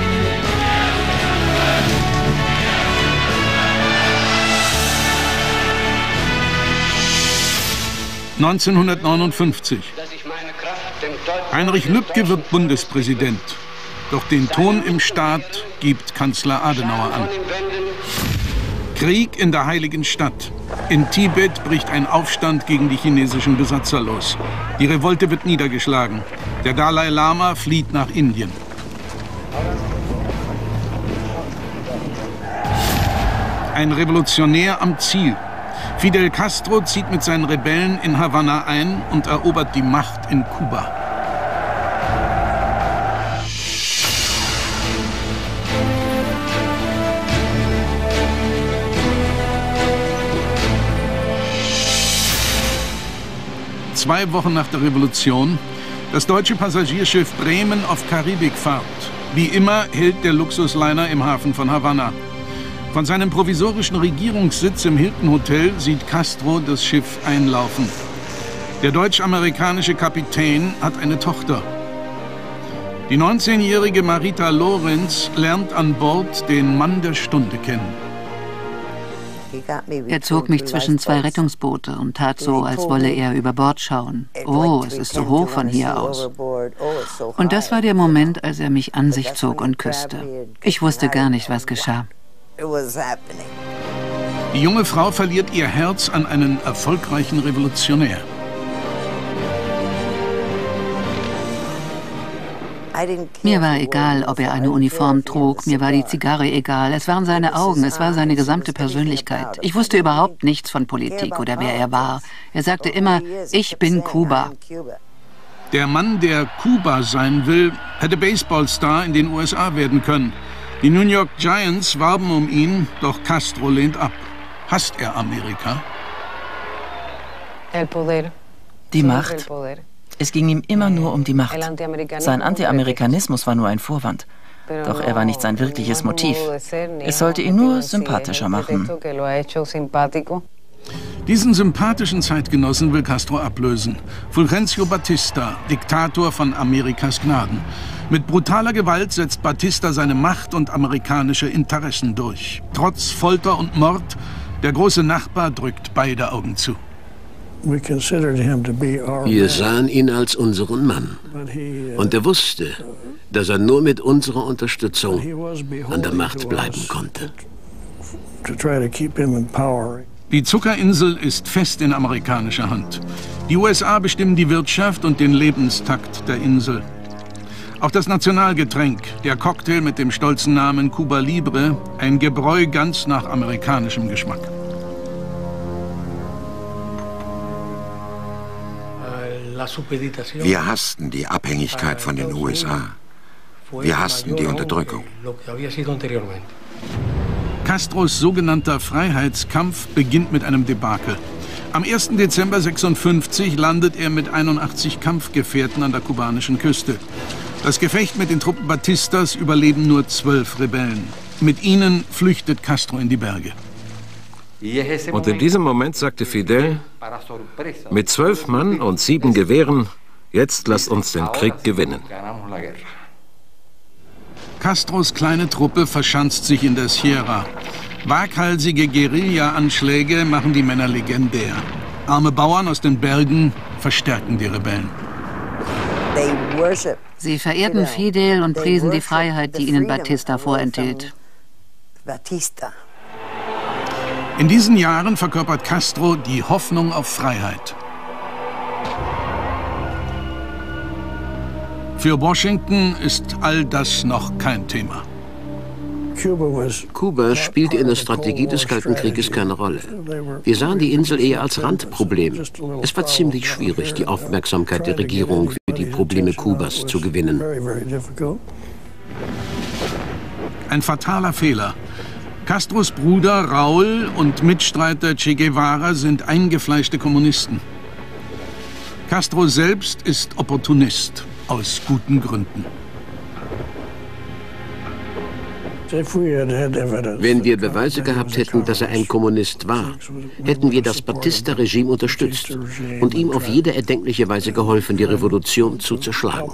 Speaker 11: neunzehnhundertneunundfünfzig. Heinrich Lübke wird Bundespräsident. Doch den Ton im Staat gibt Kanzler Adenauer an. Krieg in der Heiligen Stadt. In Tibet bricht ein Aufstand gegen die chinesischen Besatzer los. Die Revolte wird niedergeschlagen. Der Dalai Lama flieht nach Indien. Ein Revolutionär am Ziel. Fidel Castro zieht mit seinen Rebellen in Havanna ein und erobert die Macht in Kuba. Zwei Wochen nach der Revolution, das deutsche Passagierschiff Bremen auf Karibikfahrt. Wie immer hält der Luxusliner im Hafen von Havanna. Von seinem provisorischen Regierungssitz im Hilton Hotel sieht Castro das Schiff einlaufen. Der deutsch-amerikanische Kapitän hat eine Tochter. Die neunzehnjährige Marita Lorenz lernt an Bord den Mann der Stunde kennen.
Speaker 10: Er zog mich zwischen zwei Rettungsboote und tat so, als wolle er über Bord schauen. Oh, es ist so hoch von hier aus. Und das war der Moment, als er mich an sich zog und küsste. Ich wusste gar nicht, was geschah.
Speaker 11: Die junge Frau verliert ihr Herz an einen erfolgreichen Revolutionär.
Speaker 10: Mir war egal, ob er eine Uniform trug, mir war die Zigarre egal, es waren seine Augen, es war seine gesamte Persönlichkeit. Ich wusste überhaupt nichts von Politik oder wer er war. Er sagte immer, ich bin Kuba.
Speaker 11: Der Mann, der Kuba sein will, hätte Baseballstar in den U S A werden können. Die New York Giants warben um ihn, doch Castro lehnt ab. Hasst er Amerika?
Speaker 6: Die Macht. Es ging ihm immer nur um die Macht. Sein Anti-Amerikanismus war nur ein Vorwand. Doch er war nicht sein wirkliches Motiv. Es sollte ihn nur sympathischer machen.
Speaker 11: Diesen sympathischen Zeitgenossen will Castro ablösen. Fulgencio Batista, Diktator von Amerikas Gnaden. Mit brutaler Gewalt setzt Batista seine Macht und amerikanische Interessen durch. Trotz Folter und Mord, der große Nachbar drückt beide Augen zu.
Speaker 4: Wir sahen ihn als unseren Mann. Und er wusste, dass er nur mit unserer Unterstützung an der Macht bleiben konnte.
Speaker 11: Die Zuckerinsel ist fest in amerikanischer Hand. Die U S A bestimmen die Wirtschaft und den Lebenstakt der Insel. Auch das Nationalgetränk, der Cocktail mit dem stolzen Namen Cuba Libre, ein Gebräu ganz nach amerikanischem Geschmack.
Speaker 7: Wir hassten die Abhängigkeit von den U S A. Wir hassten die Unterdrückung.
Speaker 11: Castros sogenannter Freiheitskampf beginnt mit einem Debakel. Am ersten Dezember sechsundfünfzig landet er mit einundachtzig Kampfgefährten an der kubanischen Küste. Das Gefecht mit den Truppen Batistas überleben nur zwölf Rebellen. Mit ihnen flüchtet Castro in die Berge.
Speaker 8: Und in diesem Moment sagte Fidel, mit zwölf Mann und sieben Gewehren, jetzt lasst uns den Krieg gewinnen.
Speaker 11: Castros kleine Truppe verschanzt sich in der Sierra. Waghalsige Guerilla-Anschläge machen die Männer legendär. Arme Bauern aus den Bergen verstärken die Rebellen.
Speaker 10: Sie verehrten Fidel und priesen die Freiheit, die ihnen Batista vorenthielt.
Speaker 11: In diesen Jahren verkörpert Castro die Hoffnung auf Freiheit. Für Washington ist all das noch kein Thema.
Speaker 4: Kuba spielte in der Strategie des Kalten Krieges keine Rolle. Wir sahen die Insel eher als Randproblem. Es war ziemlich schwierig, die Aufmerksamkeit der Regierung für die Probleme Kubas zu gewinnen.
Speaker 11: Ein fataler Fehler. Castros Bruder Raúl und Mitstreiter Che Guevara sind eingefleischte Kommunisten. Castro selbst ist Opportunist, aus guten Gründen.
Speaker 4: Wenn wir Beweise gehabt hätten, dass er ein Kommunist war, hätten wir das Batista-Regime unterstützt und ihm auf jede erdenkliche Weise geholfen, die Revolution zu zerschlagen.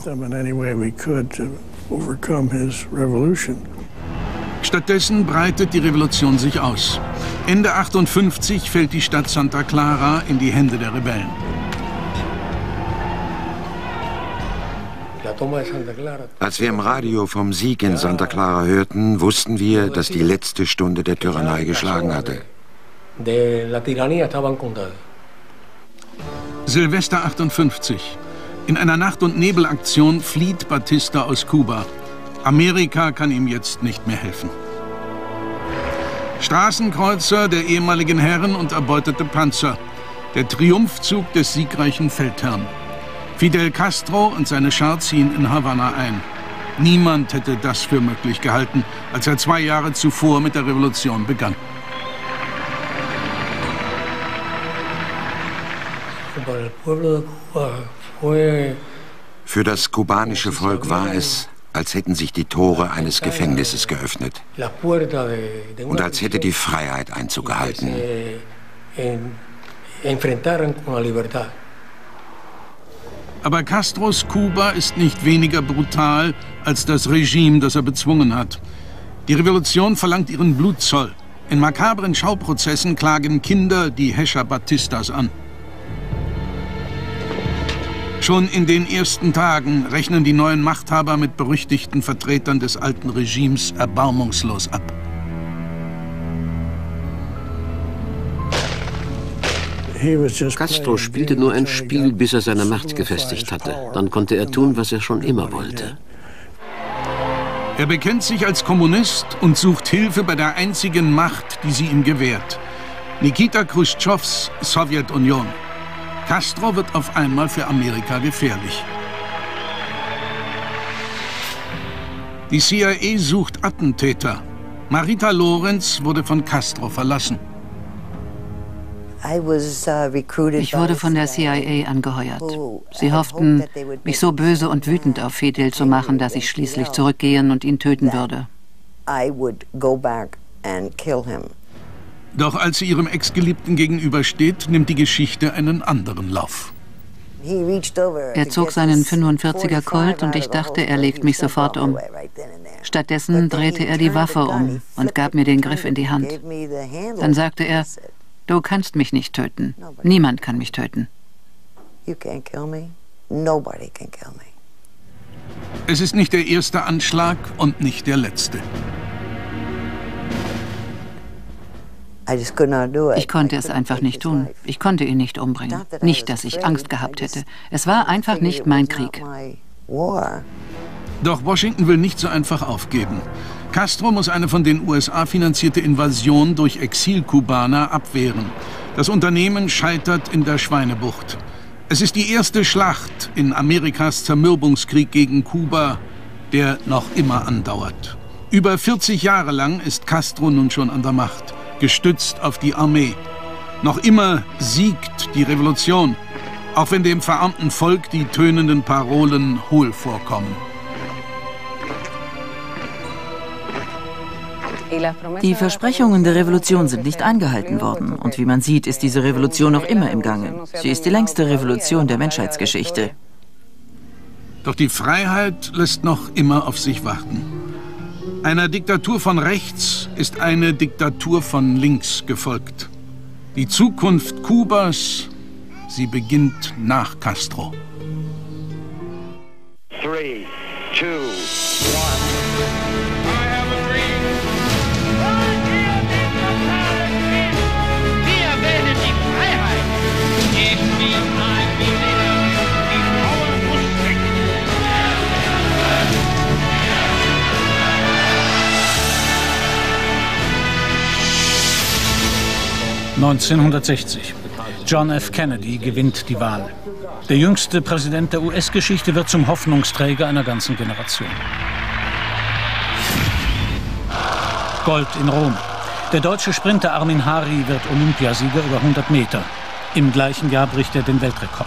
Speaker 11: Stattdessen breitet die Revolution sich aus. Ende achtundfünfzig fällt die Stadt Santa Clara in die Hände der Rebellen.
Speaker 7: Als wir im Radio vom Sieg in Santa Clara hörten, wussten wir, dass die letzte Stunde der Tyrannei geschlagen hatte.
Speaker 11: Silvester achtundfünfzig. In einer Nacht- und Nebelaktion flieht Batista aus Kuba. Amerika kann ihm jetzt nicht mehr helfen. Straßenkreuzer der ehemaligen Herren und erbeutete Panzer. Der Triumphzug des siegreichen Feldherrn. Fidel Castro und seine Schar ziehen in Havanna ein. Niemand hätte das für möglich gehalten, als er zwei Jahre zuvor mit der Revolution begann.
Speaker 7: Für das kubanische Volk war es, als hätten sich die Tore eines Gefängnisses geöffnet und als hätte die Freiheit Einzug gehalten.
Speaker 11: Aber Castros Kuba ist nicht weniger brutal als das Regime, das er bezwungen hat. Die Revolution verlangt ihren Blutzoll. In makabren Schauprozessen klagen Kinder die Häscher Batistas an. Schon in den ersten Tagen rechnen die neuen Machthaber mit berüchtigten Vertretern des alten Regimes erbarmungslos ab.
Speaker 4: Castro spielte nur ein Spiel, bis er seine Macht gefestigt hatte. Dann konnte er tun, was er schon immer wollte.
Speaker 11: Er bekennt sich als Kommunist und sucht Hilfe bei der einzigen Macht, die sie ihm gewährt: Nikita Chruschtschows Sowjetunion. Castro wird auf einmal für Amerika gefährlich. Die C I A sucht Attentäter. Marita Lorenz wurde von Castro verlassen.
Speaker 10: Ich wurde von der C I A angeheuert. Sie hofften, mich so böse und wütend auf Fidel zu machen, dass ich schließlich zurückgehen und ihn töten würde.
Speaker 11: Doch als sie ihrem Ex-Geliebten gegenübersteht, nimmt die Geschichte einen anderen Lauf.
Speaker 10: Er zog seinen fünfundvierziger Colt und ich dachte, er legt mich sofort um. Stattdessen drehte er die Waffe um und gab mir den Griff in die Hand. Dann sagte er: Du kannst mich nicht töten. Niemand kann mich töten.
Speaker 11: Es ist nicht der erste Anschlag und nicht der letzte.
Speaker 10: Ich konnte es einfach nicht tun. Ich konnte ihn nicht umbringen. Nicht, dass ich Angst gehabt hätte. Es war einfach nicht mein Krieg.
Speaker 11: Doch Washington will nicht so einfach aufgeben. Castro muss eine von den U S A finanzierte Invasion durch Exil-Kubaner abwehren. Das Unternehmen scheitert in der Schweinebucht. Es ist die erste Schlacht in Amerikas Zermürbungskrieg gegen Kuba, der noch immer andauert. Über vierzig Jahre lang ist Castro nun schon an der Macht, gestützt auf die Armee. Noch immer siegt die Revolution, auch wenn dem verarmten Volk die tönenden Parolen hohl vorkommen.
Speaker 6: Die Versprechungen der Revolution sind nicht eingehalten worden. Und wie man sieht, ist diese Revolution noch immer im Gange. Sie ist die längste Revolution der Menschheitsgeschichte.
Speaker 11: Doch die Freiheit lässt noch immer auf sich warten. Einer Diktatur von rechts ist eine Diktatur von links gefolgt. Die Zukunft Kubas, sie beginnt nach Castro.
Speaker 1: Three, two, one.
Speaker 3: neunzehnhundertsechzig. John F. Kennedy gewinnt die Wahl. Der jüngste Präsident der U S-Geschichte wird zum Hoffnungsträger einer ganzen Generation. Gold in Rom. Der deutsche Sprinter Armin Hari wird Olympiasieger über hundert Meter. Im gleichen Jahr bricht er den Weltrekord.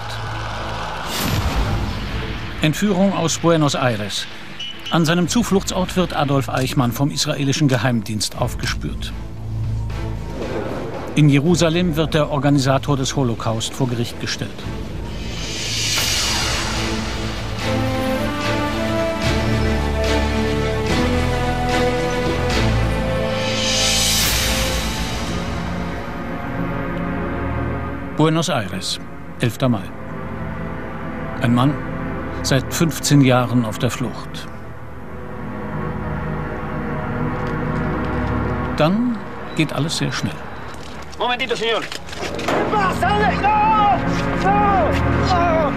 Speaker 3: Entführung aus Buenos Aires. An seinem Zufluchtsort wird Adolf Eichmann vom israelischen Geheimdienst aufgespürt. In Jerusalem wird der Organisator des Holocaust vor Gericht gestellt. Buenos Aires, elfter Mai. Ein Mann, seit fünfzehn Jahren auf der Flucht. Dann geht alles sehr schnell.
Speaker 12: Momentito, señor.
Speaker 2: ¿Qué pasa? ¡No! ¡No! ¡No!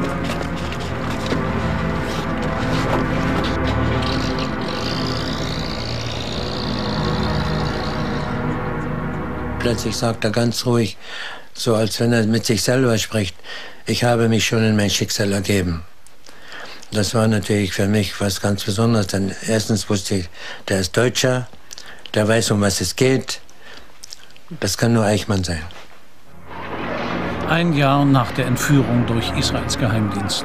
Speaker 15: Plötzlich sagt er ganz ruhig, so als wenn er mit sich selber spricht: Ich habe mich schon in mein Schicksal ergeben. Das war natürlich für mich was ganz Besonderes, denn erstens wusste ich, der ist Deutscher, der weiß, um was es geht. Das kann nur Eichmann sein.
Speaker 3: Ein Jahr nach der Entführung durch Israels Geheimdienst.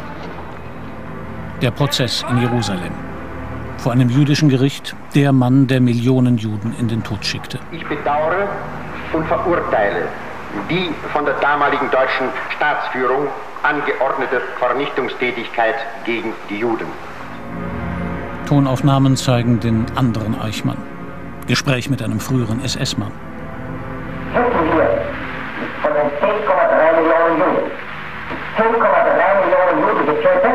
Speaker 3: Der Prozess in Jerusalem. Vor einem jüdischen Gericht der Mann, der Millionen Juden in den Tod schickte.
Speaker 17: Ich bedauere und verurteile die von der damaligen deutschen Staatsführung angeordnete Vernichtungstätigkeit gegen die Juden.
Speaker 3: Tonaufnahmen zeigen den anderen Eichmann. Gespräch mit einem früheren S S-Mann.
Speaker 2: Hätten wir von den zehn Komma drei Millionen Juden zehn Komma drei Millionen Juden getötet,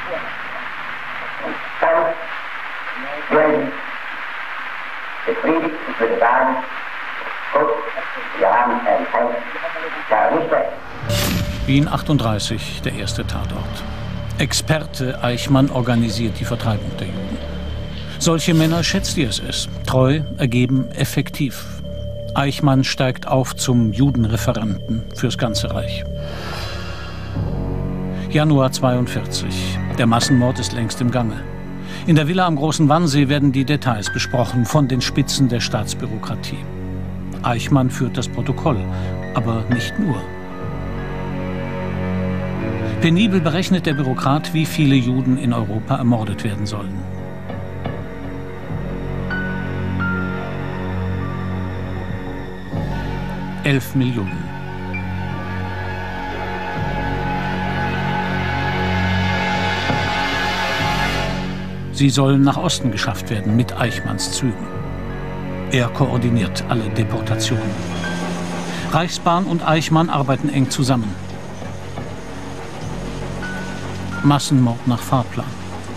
Speaker 2: dann wären befriedigt, ich würde sagen, Gut, wir haben ein Richter.
Speaker 3: Wien achtunddreißig, der erste Tatort. Experte Eichmann organisiert die Vertreibung der Juden. Solche Männer schätzt ihr es es. Treu, ergeben, effektiv. Eichmann steigt auf zum Judenreferenten fürs ganze Reich. Januar zweiundvierzig. Der Massenmord ist längst im Gange. In der Villa am Großen Wannsee werden die Details besprochen von den Spitzen der Staatsbürokratie. Eichmann führt das Protokoll, aber nicht nur. Penibel berechnet der Bürokrat, wie viele Juden in Europa ermordet werden sollen. Elf Millionen. Sie sollen nach Osten geschafft werden mit Eichmanns Zügen. Er koordiniert alle Deportationen. Reichsbahn und Eichmann arbeiten eng zusammen. Massenmord nach Fahrplan.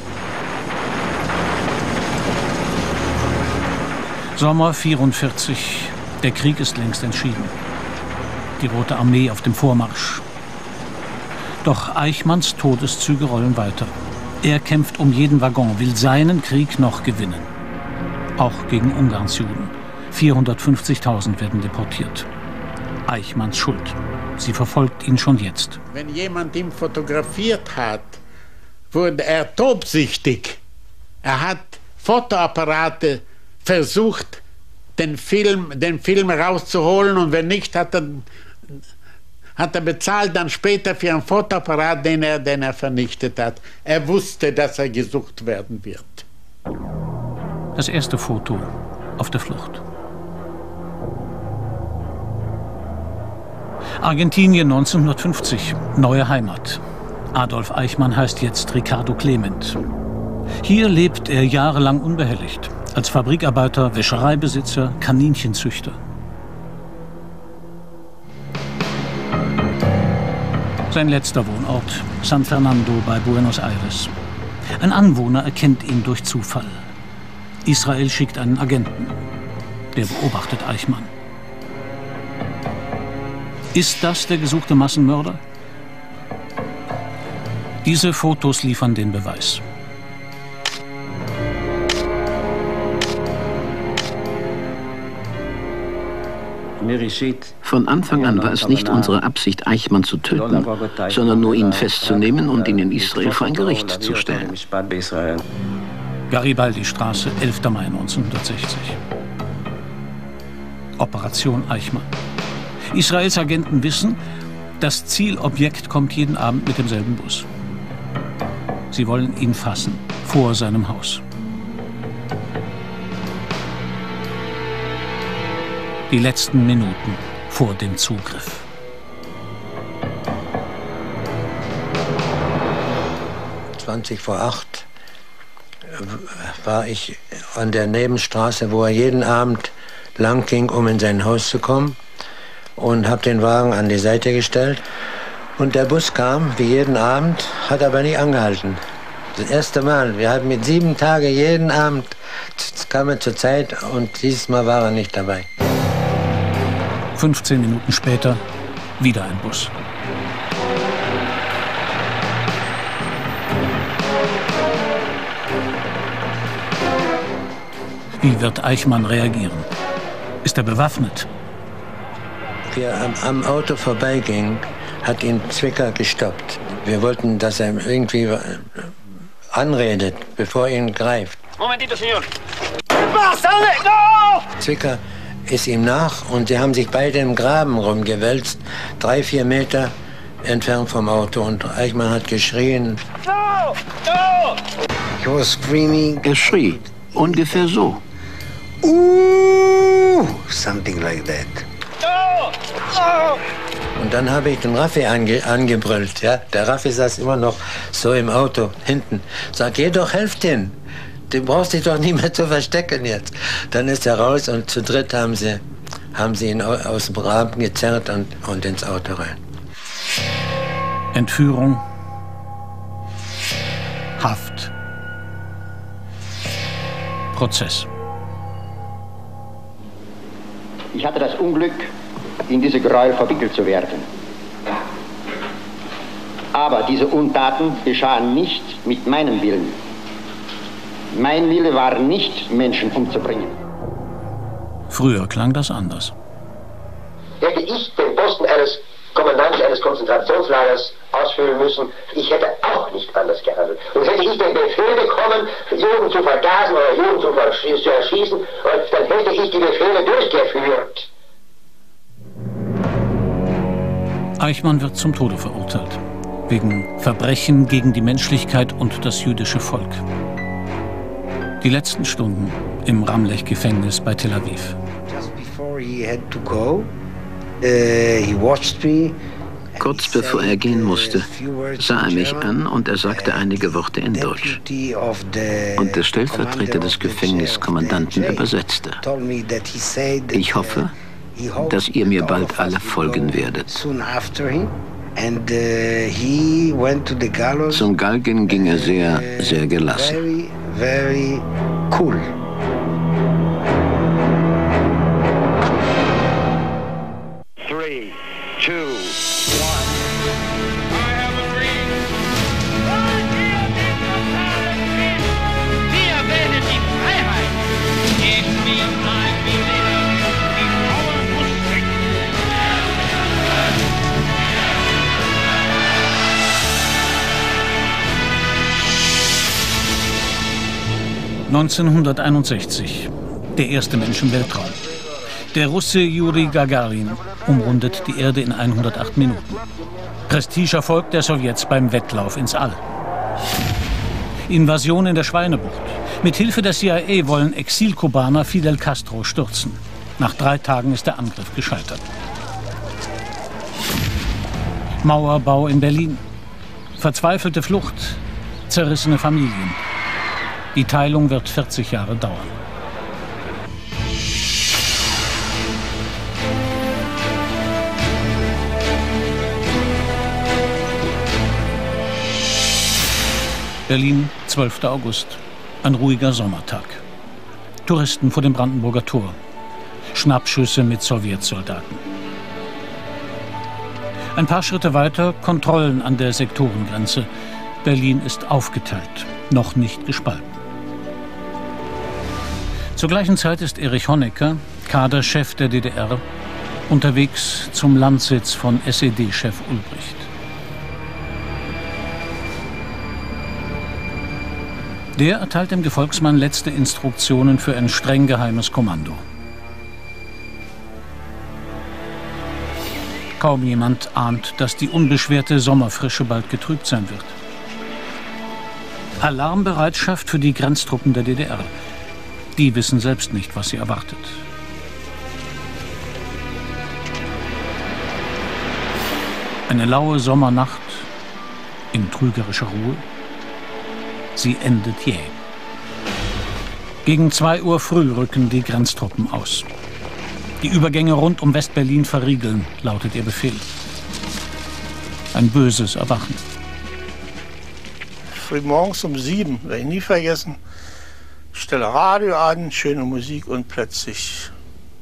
Speaker 3: Sommer vierundvierzig. Der Krieg ist längst entschieden. Die Rote Armee auf dem Vormarsch. Doch Eichmanns Todeszüge rollen weiter. Er kämpft um jeden Waggon, will seinen Krieg noch gewinnen. Auch gegen Ungarns Juden. vierhundertfünfzigtausend werden deportiert. Eichmanns Schuld. Sie verfolgt ihn schon jetzt.
Speaker 13: Wenn jemand ihn fotografiert hat, wurde er tobsüchtig. Er hat Fotoapparate versucht, den Film, den Film rauszuholen, und wenn nicht, hat er, hat er bezahlt dann später für einen Fotoapparat, den er, den er vernichtet hat. Er wusste, dass er gesucht werden wird.
Speaker 3: Das erste Foto auf der Flucht. Argentinien neunzehnhundertfünfzig, neue Heimat. Adolf Eichmann heißt jetzt Ricardo Clement. Hier lebt er jahrelang unbehelligt. Als Fabrikarbeiter, Wäschereibesitzer, Kaninchenzüchter. Sein letzter Wohnort, San Fernando bei Buenos Aires. Ein Anwohner erkennt ihn durch Zufall. Israel schickt einen Agenten. Der beobachtet Eichmann. Ist das der gesuchte Massenmörder? Diese Fotos liefern den Beweis.
Speaker 4: Von Anfang an war es nicht unsere Absicht, Eichmann zu töten, sondern nur ihn festzunehmen und ihn in Israel vor ein Gericht zu stellen.
Speaker 3: Garibaldi-Straße, elfter Mai neunzehnhundertsechzig. Operation Eichmann. Israels Agenten wissen, das Zielobjekt kommt jeden Abend mit demselben Bus. Sie wollen ihn fassen, vor seinem Haus. Die letzten Minuten vor dem Zugriff.
Speaker 15: zwanzig vor acht war ich an der Nebenstraße, wo er jeden Abend lang ging, um in sein Haus zu kommen, und habe den Wagen an die Seite gestellt. Und der Bus kam, wie jeden Abend, hat aber nie angehalten. Das erste Mal. Wir hatten mit sieben Tagen jeden Abend, kam er zur Zeit, und dieses Mal war er nicht dabei.
Speaker 3: fünfzehn Minuten später wieder ein Bus. Wie wird Eichmann reagieren? Ist er bewaffnet?
Speaker 15: Wie er am, am Auto vorbeiging, hat ihn Zwicker gestoppt. Wir wollten, dass er irgendwie anredet, bevor er ihn greift.
Speaker 12: Momentito, señor. Was? No!
Speaker 15: Zwicker ist ihm nach, und sie haben sich beide im Graben rumgewälzt, drei, vier Meter entfernt vom Auto, und Eichmann hat geschrien.
Speaker 12: No! No!
Speaker 4: He was screaming. Er schrie, ungefähr so.
Speaker 22: Ooh, something like that.
Speaker 12: No! No!
Speaker 15: Und dann habe ich den Raffi ange angebrüllt. Ja? Der Raffi saß immer noch so im Auto, hinten. Sag, geh doch, helft ihn. Du brauchst dich doch nicht mehr zu verstecken jetzt. Dann ist er raus, und zu dritt haben sie, haben sie ihn aus dem Rahmen gezerrt und, und ins Auto rein.
Speaker 3: Entführung, Haft, Prozess.
Speaker 17: Ich hatte das Unglück, in diese Gräuel verwickelt zu werden. Aber diese Untaten geschahen nicht mit meinem Willen. Mein Wille war nicht, Menschen umzubringen.
Speaker 3: Früher klang das anders.
Speaker 17: Hätte ich den Posten eines Kommandanten eines Konzentrationslagers ausfüllen müssen, ich hätte auch nicht anders gehandelt. Und hätte ich den Befehl bekommen, Juden zu vergasen oder Juden zu, versch zu erschießen, dann hätte ich die Befehle durchgeführt.
Speaker 3: Eichmann wird zum Tode verurteilt. Wegen Verbrechen gegen die Menschlichkeit und das jüdische Volk. Die letzten Stunden im Ramlech-Gefängnis bei Tel Aviv.
Speaker 4: Kurz bevor er gehen musste, sah er mich an und er sagte einige Worte in Deutsch. Und der Stellvertreter des Gefängniskommandanten übersetzte. Ich hoffe, dass ihr mir bald alle folgen werdet. Zum Galgen ging er sehr, sehr gelassen.
Speaker 22: Very cool.
Speaker 1: Three, two, one.
Speaker 12: I have a dream. Wir wählen die Freiheit. Gegen mich ein Militär. Die Mauer muss weg.
Speaker 3: neunzehnhunderteinundsechzig. Der erste Mensch im Weltraum. Der Russe Juri Gagarin umrundet die Erde in hundertacht Minuten. Prestigeerfolg der Sowjets beim Wettlauf ins All. Invasion in der Schweinebucht. Mit Hilfe der C I A wollen Exilkubaner Fidel Castro stürzen. Nach drei Tagen ist der Angriff gescheitert. Mauerbau in Berlin. Verzweifelte Flucht. Zerrissene Familien. Die Teilung wird vierzig Jahre dauern. Berlin, zwölfter August. Ein ruhiger Sommertag. Touristen vor dem Brandenburger Tor. Schnappschüsse mit Sowjetsoldaten. Ein paar Schritte weiter Kontrollen an der Sektorengrenze. Berlin ist aufgeteilt, noch nicht gespalten. Zur gleichen Zeit ist Erich Honecker, Kaderchef der D D R, unterwegs zum Landsitz von S E D-Chef Ulbricht. Der erteilt dem Gefolgsmann letzte Instruktionen für ein streng geheimes Kommando. Kaum jemand ahnt, dass die unbeschwerte Sommerfrische bald getrübt sein wird. Alarmbereitschaft für die Grenztruppen der D D R. Die wissen selbst nicht, was sie erwartet. Eine laue Sommernacht in trügerischer Ruhe. Sie endet jäh. Gegen zwei Uhr früh rücken die Grenztruppen aus. Die Übergänge rund um West-Berlin verriegeln, lautet ihr Befehl. Ein böses Erwachen.
Speaker 16: Frühmorgens um sieben, werde ich nie vergessen. Ich stelle Radio an, schöne Musik und plötzlich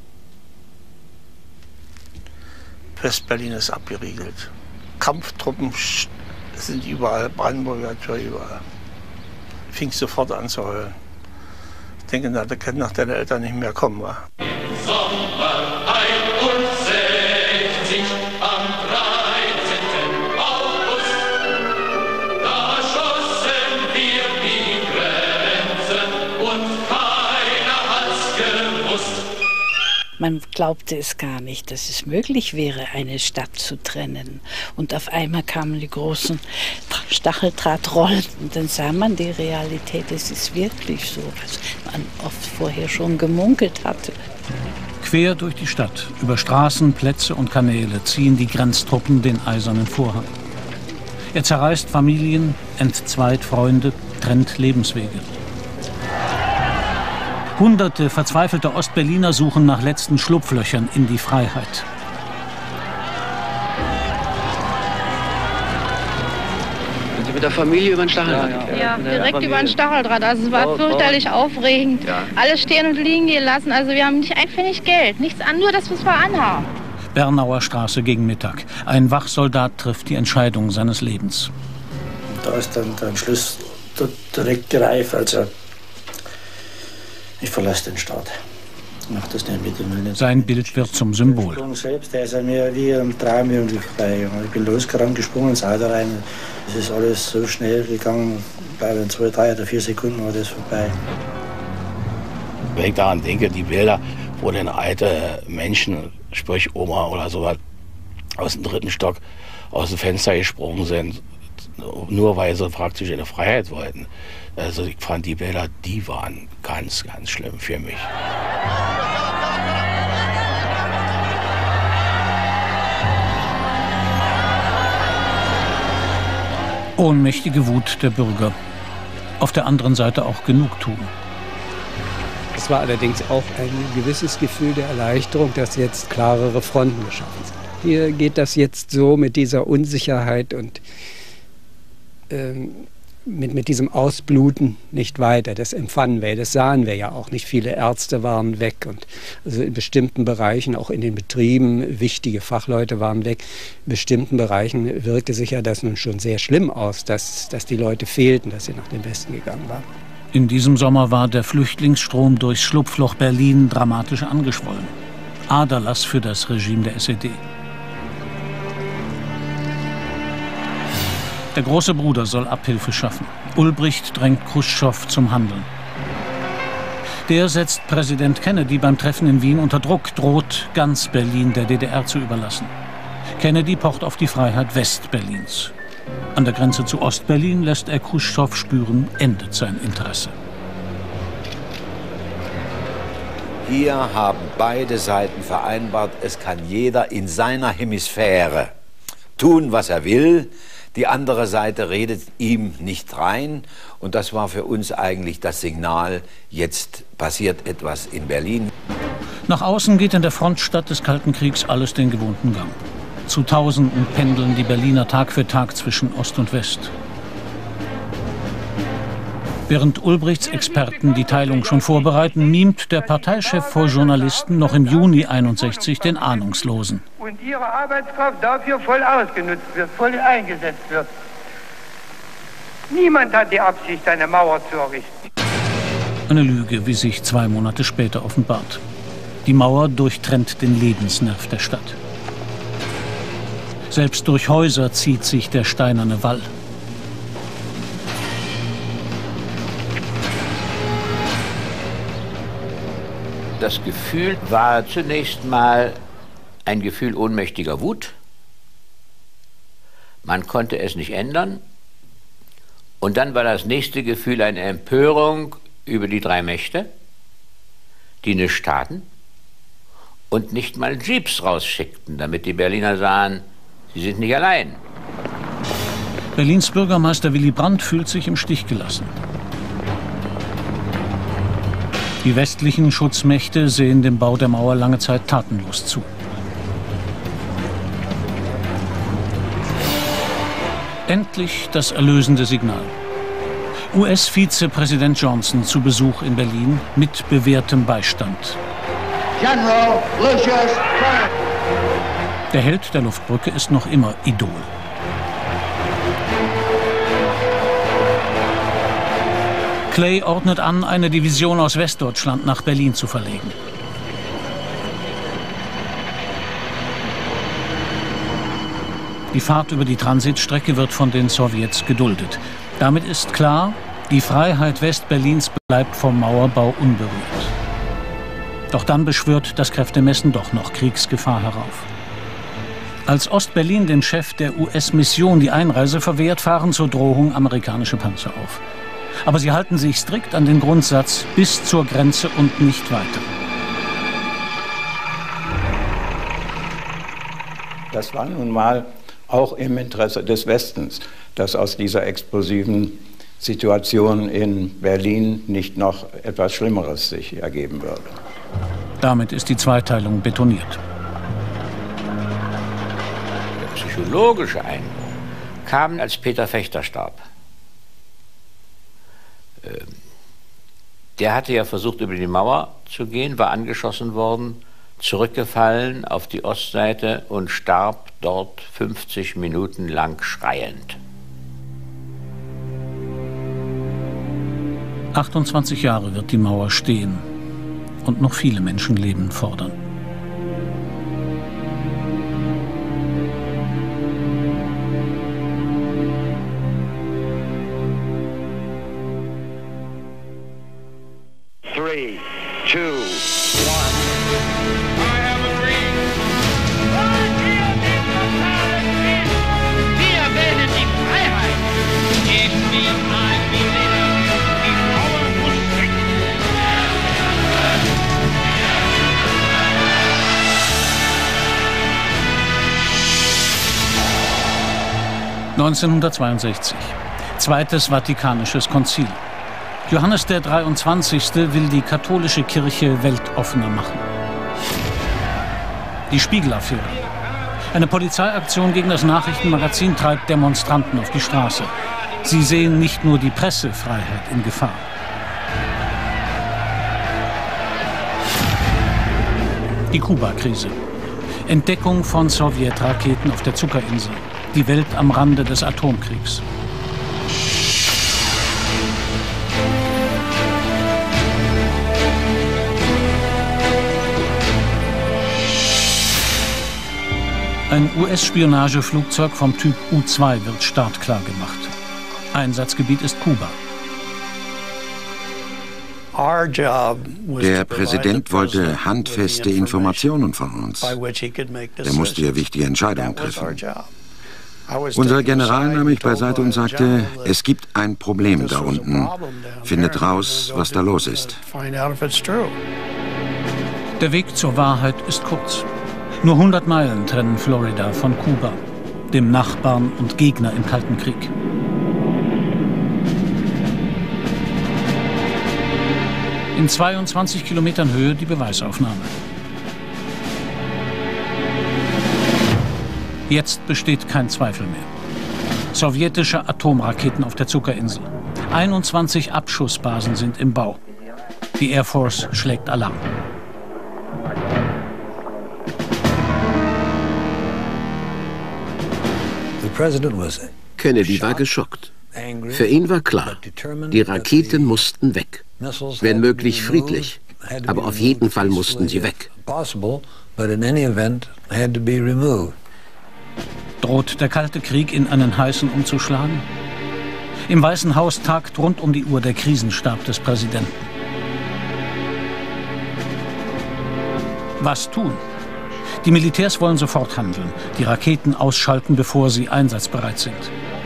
Speaker 16: West-Berlin ist abgeriegelt. Kampftruppen sind überall, Brandenburger Tor überall. Fing sofort an zu heulen. Ich denke, na, da können nach deine Eltern nicht mehr kommen, wa?
Speaker 12: Sommer einundsechzig am dreizehnten August, da schossen wir die Grenze und keiner hat's gewusst.
Speaker 14: Man glaubte es gar nicht, dass es möglich wäre, eine Stadt zu trennen. Und auf einmal kamen die großen Stacheldrahtrollen und dann sah man die Realität, es ist wirklich so, was man oft vorher schon gemunkelt hatte.
Speaker 3: Quer durch die Stadt, über Straßen, Plätze und Kanäle ziehen die Grenztruppen den eisernen Vorhang. Er zerreißt Familien, entzweit Freunde, trennt Lebenswege. Hunderte verzweifelter Ostberliner suchen nach letzten Schlupflöchern in die Freiheit.
Speaker 18: Wenn Sie
Speaker 4: mit der Familie über den Stacheldraht?
Speaker 18: Ja, direkt über den Stacheldraht. Also es war fürchterlich aufregend. Ja. Alles stehen und liegen gelassen. Also wir haben nicht ein Pfennig Geld. Nichts an, nur das, was wir anhaben.
Speaker 3: Bernauer Straße gegen Mittag. Ein Wachsoldat trifft die Entscheidung seines Lebens.
Speaker 19: Da ist dann der Entschluss direkt gereift. Also ich verlasse den Staat. Mach das nicht mit.
Speaker 3: Sein Bild wird zum Symbol.
Speaker 19: Der Sprung selbst, der ist an mir wie ein Traum irgendwie vorbei. Ich bin losgerannt, gesprungen ins Auto rein. Es ist alles so schnell gegangen. Bei den zwei, drei oder vier Sekunden war das vorbei.
Speaker 23: Wenn ich daran denke, die Bilder, wo dann alte Menschen, sprich Oma oder sowas, aus dem dritten Stock aus dem Fenster gesprungen sind, nur weil sie praktisch eine Freiheit wollten. Also ich fand die Bilder, die waren ganz, ganz schlimm für mich.
Speaker 3: Ohnmächtige Wut der Bürger. Auf der anderen Seite auch Genugtuung.
Speaker 24: Es war allerdings auch ein gewisses Gefühl der Erleichterung, dass jetzt klarere Fronten geschaffen sind. Hier geht das jetzt so mit dieser Unsicherheit und ähm, mit, mit diesem Ausbluten nicht weiter. Das empfanden wir, das sahen wir ja auch nicht. Viele Ärzte waren weg und also in bestimmten Bereichen, auch in den Betrieben, wichtige Fachleute waren weg. In bestimmten Bereichen wirkte sich ja das nun schon sehr schlimm aus, dass, dass die Leute fehlten, dass sie nach dem Westen gegangen waren.
Speaker 3: In diesem Sommer war der Flüchtlingsstrom durchs Schlupfloch Berlin dramatisch angeschwollen. Aderlass für das Regime der S E D. Der große Bruder soll Abhilfe schaffen. Ulbricht drängt Chruschtschow zum Handeln. Der setzt Präsident Kennedy beim Treffen in Wien unter Druck, droht, ganz Berlin der D D R zu überlassen. Kennedy pocht auf die Freiheit Westberlins. An der Grenze zu Ostberlin lässt er Chruschtschow spüren, endet sein Interesse.
Speaker 25: Hier haben beide Seiten vereinbart, es kann jeder in seiner Hemisphäre tun, was er will. Die andere Seite redet ihm nicht rein. Und das war für uns eigentlich das Signal, jetzt passiert etwas in Berlin.
Speaker 3: Nach außen geht in der Frontstadt des Kalten Kriegs alles den gewohnten Gang. Zu Tausenden pendeln die Berliner Tag für Tag zwischen Ost und West. Während Ulbrichts Experten die Teilung schon vorbereiten, mimt der Parteichef vor Journalisten noch im Juni einundsechzig den Ahnungslosen.
Speaker 26: Und ihre Arbeitskraft dafür voll ausgenutzt wird, voll eingesetzt wird. Niemand hat die Absicht, eine Mauer zu errichten.
Speaker 3: Eine Lüge, wie sich zwei Monate später offenbart. Die Mauer durchtrennt den Lebensnerv der Stadt. Selbst durch Häuser zieht sich der steinerne Wall.
Speaker 27: Das Gefühl war zunächst mal ein Gefühl ohnmächtiger Wut. Man konnte es nicht ändern. Und dann war das nächste Gefühl eine Empörung über die drei Mächte, die nichts taten und nicht mal Jeeps rausschickten, damit die Berliner sahen, sie sind nicht allein.
Speaker 3: Berlins Bürgermeister Willy Brandt fühlt sich im Stich gelassen. Die westlichen Schutzmächte sehen dem Bau der Mauer lange Zeit tatenlos zu. Endlich das erlösende Signal. U S-Vizepräsident Johnson zu Besuch in Berlin mit bewährtem Beistand.
Speaker 12: General Lucius Clay.
Speaker 3: Der Held der Luftbrücke ist noch immer Idol. Clay ordnet an, eine Division aus Westdeutschland nach Berlin zu verlegen. Die Fahrt über die Transitstrecke wird von den Sowjets geduldet. Damit ist klar, die Freiheit Westberlins bleibt vom Mauerbau unberührt. Doch dann beschwört das Kräftemessen doch noch Kriegsgefahr herauf. Als Ostberlin dem Chef der U S-Mission die Einreise verwehrt, fahren zur Drohung amerikanische Panzer auf. Aber sie halten sich strikt an den Grundsatz bis zur Grenze und nicht weiter.
Speaker 28: Das war nun mal auch im Interesse des Westens, dass aus dieser explosiven Situation in Berlin nicht noch etwas Schlimmeres sich ergeben würde.
Speaker 3: Damit ist die Zweiteilung betoniert.
Speaker 27: Der psychologische Eindruck kam, als Peter Fechter starb. Der hatte ja versucht, über die Mauer zu gehen, war angeschossen worden, zurückgefallen auf die Ostseite und starb dort fünfzig Minuten lang schreiend.
Speaker 3: achtundzwanzig Jahre wird die Mauer stehen und noch viele Menschenleben fordern.
Speaker 1: Three, two, one.
Speaker 12: I have a dream. Wir wählen die Freiheit. Geben wir ein Millennium. Die Mauer muss weg.
Speaker 3: neunzehnhundertzweiundsechzig. Zweites Vatikanisches Konzil. Johannes der dreiundzwanzigste will die katholische Kirche weltoffener machen. Die Spiegel-Affäre. Eine Polizeiaktion gegen das Nachrichtenmagazin treibt Demonstranten auf die Straße. Sie sehen nicht nur die Pressefreiheit in Gefahr. Die Kuba-Krise. Entdeckung von Sowjetraketen auf der Zuckerinsel. Die Welt am Rande des Atomkriegs. Ein U S-Spionageflugzeug vom Typ U zwei wird startklar gemacht. Einsatzgebiet ist Kuba.
Speaker 5: Der Präsident wollte handfeste Informationen von uns. Der musste ja wichtige Entscheidungen treffen. Unser General nahm mich beiseite und sagte, es gibt ein Problem da unten. Findet raus, was da los ist.
Speaker 3: Der Weg zur Wahrheit ist kurz. Nur hundert Meilen trennen Florida von Kuba, dem Nachbarn und Gegner im Kalten Krieg. In zweiundzwanzig Kilometern Höhe die Beweisaufnahme. Jetzt besteht kein Zweifel mehr. Sowjetische Atomraketen auf der Zuckerinsel. einundzwanzig Abschussbasen sind im Bau. Die Air Force schlägt Alarm.
Speaker 4: Kennedy war geschockt. Für ihn war klar, die Raketen mussten weg. Wenn möglich friedlich, aber auf jeden Fall mussten sie weg.
Speaker 3: Droht der Kalte Krieg in einen heißen umzuschlagen? Im Weißen Haus tagt rund um die Uhr der Krisenstab des Präsidenten. Was tun? Die Militärs wollen sofort handeln, die Raketen ausschalten, bevor sie einsatzbereit sind.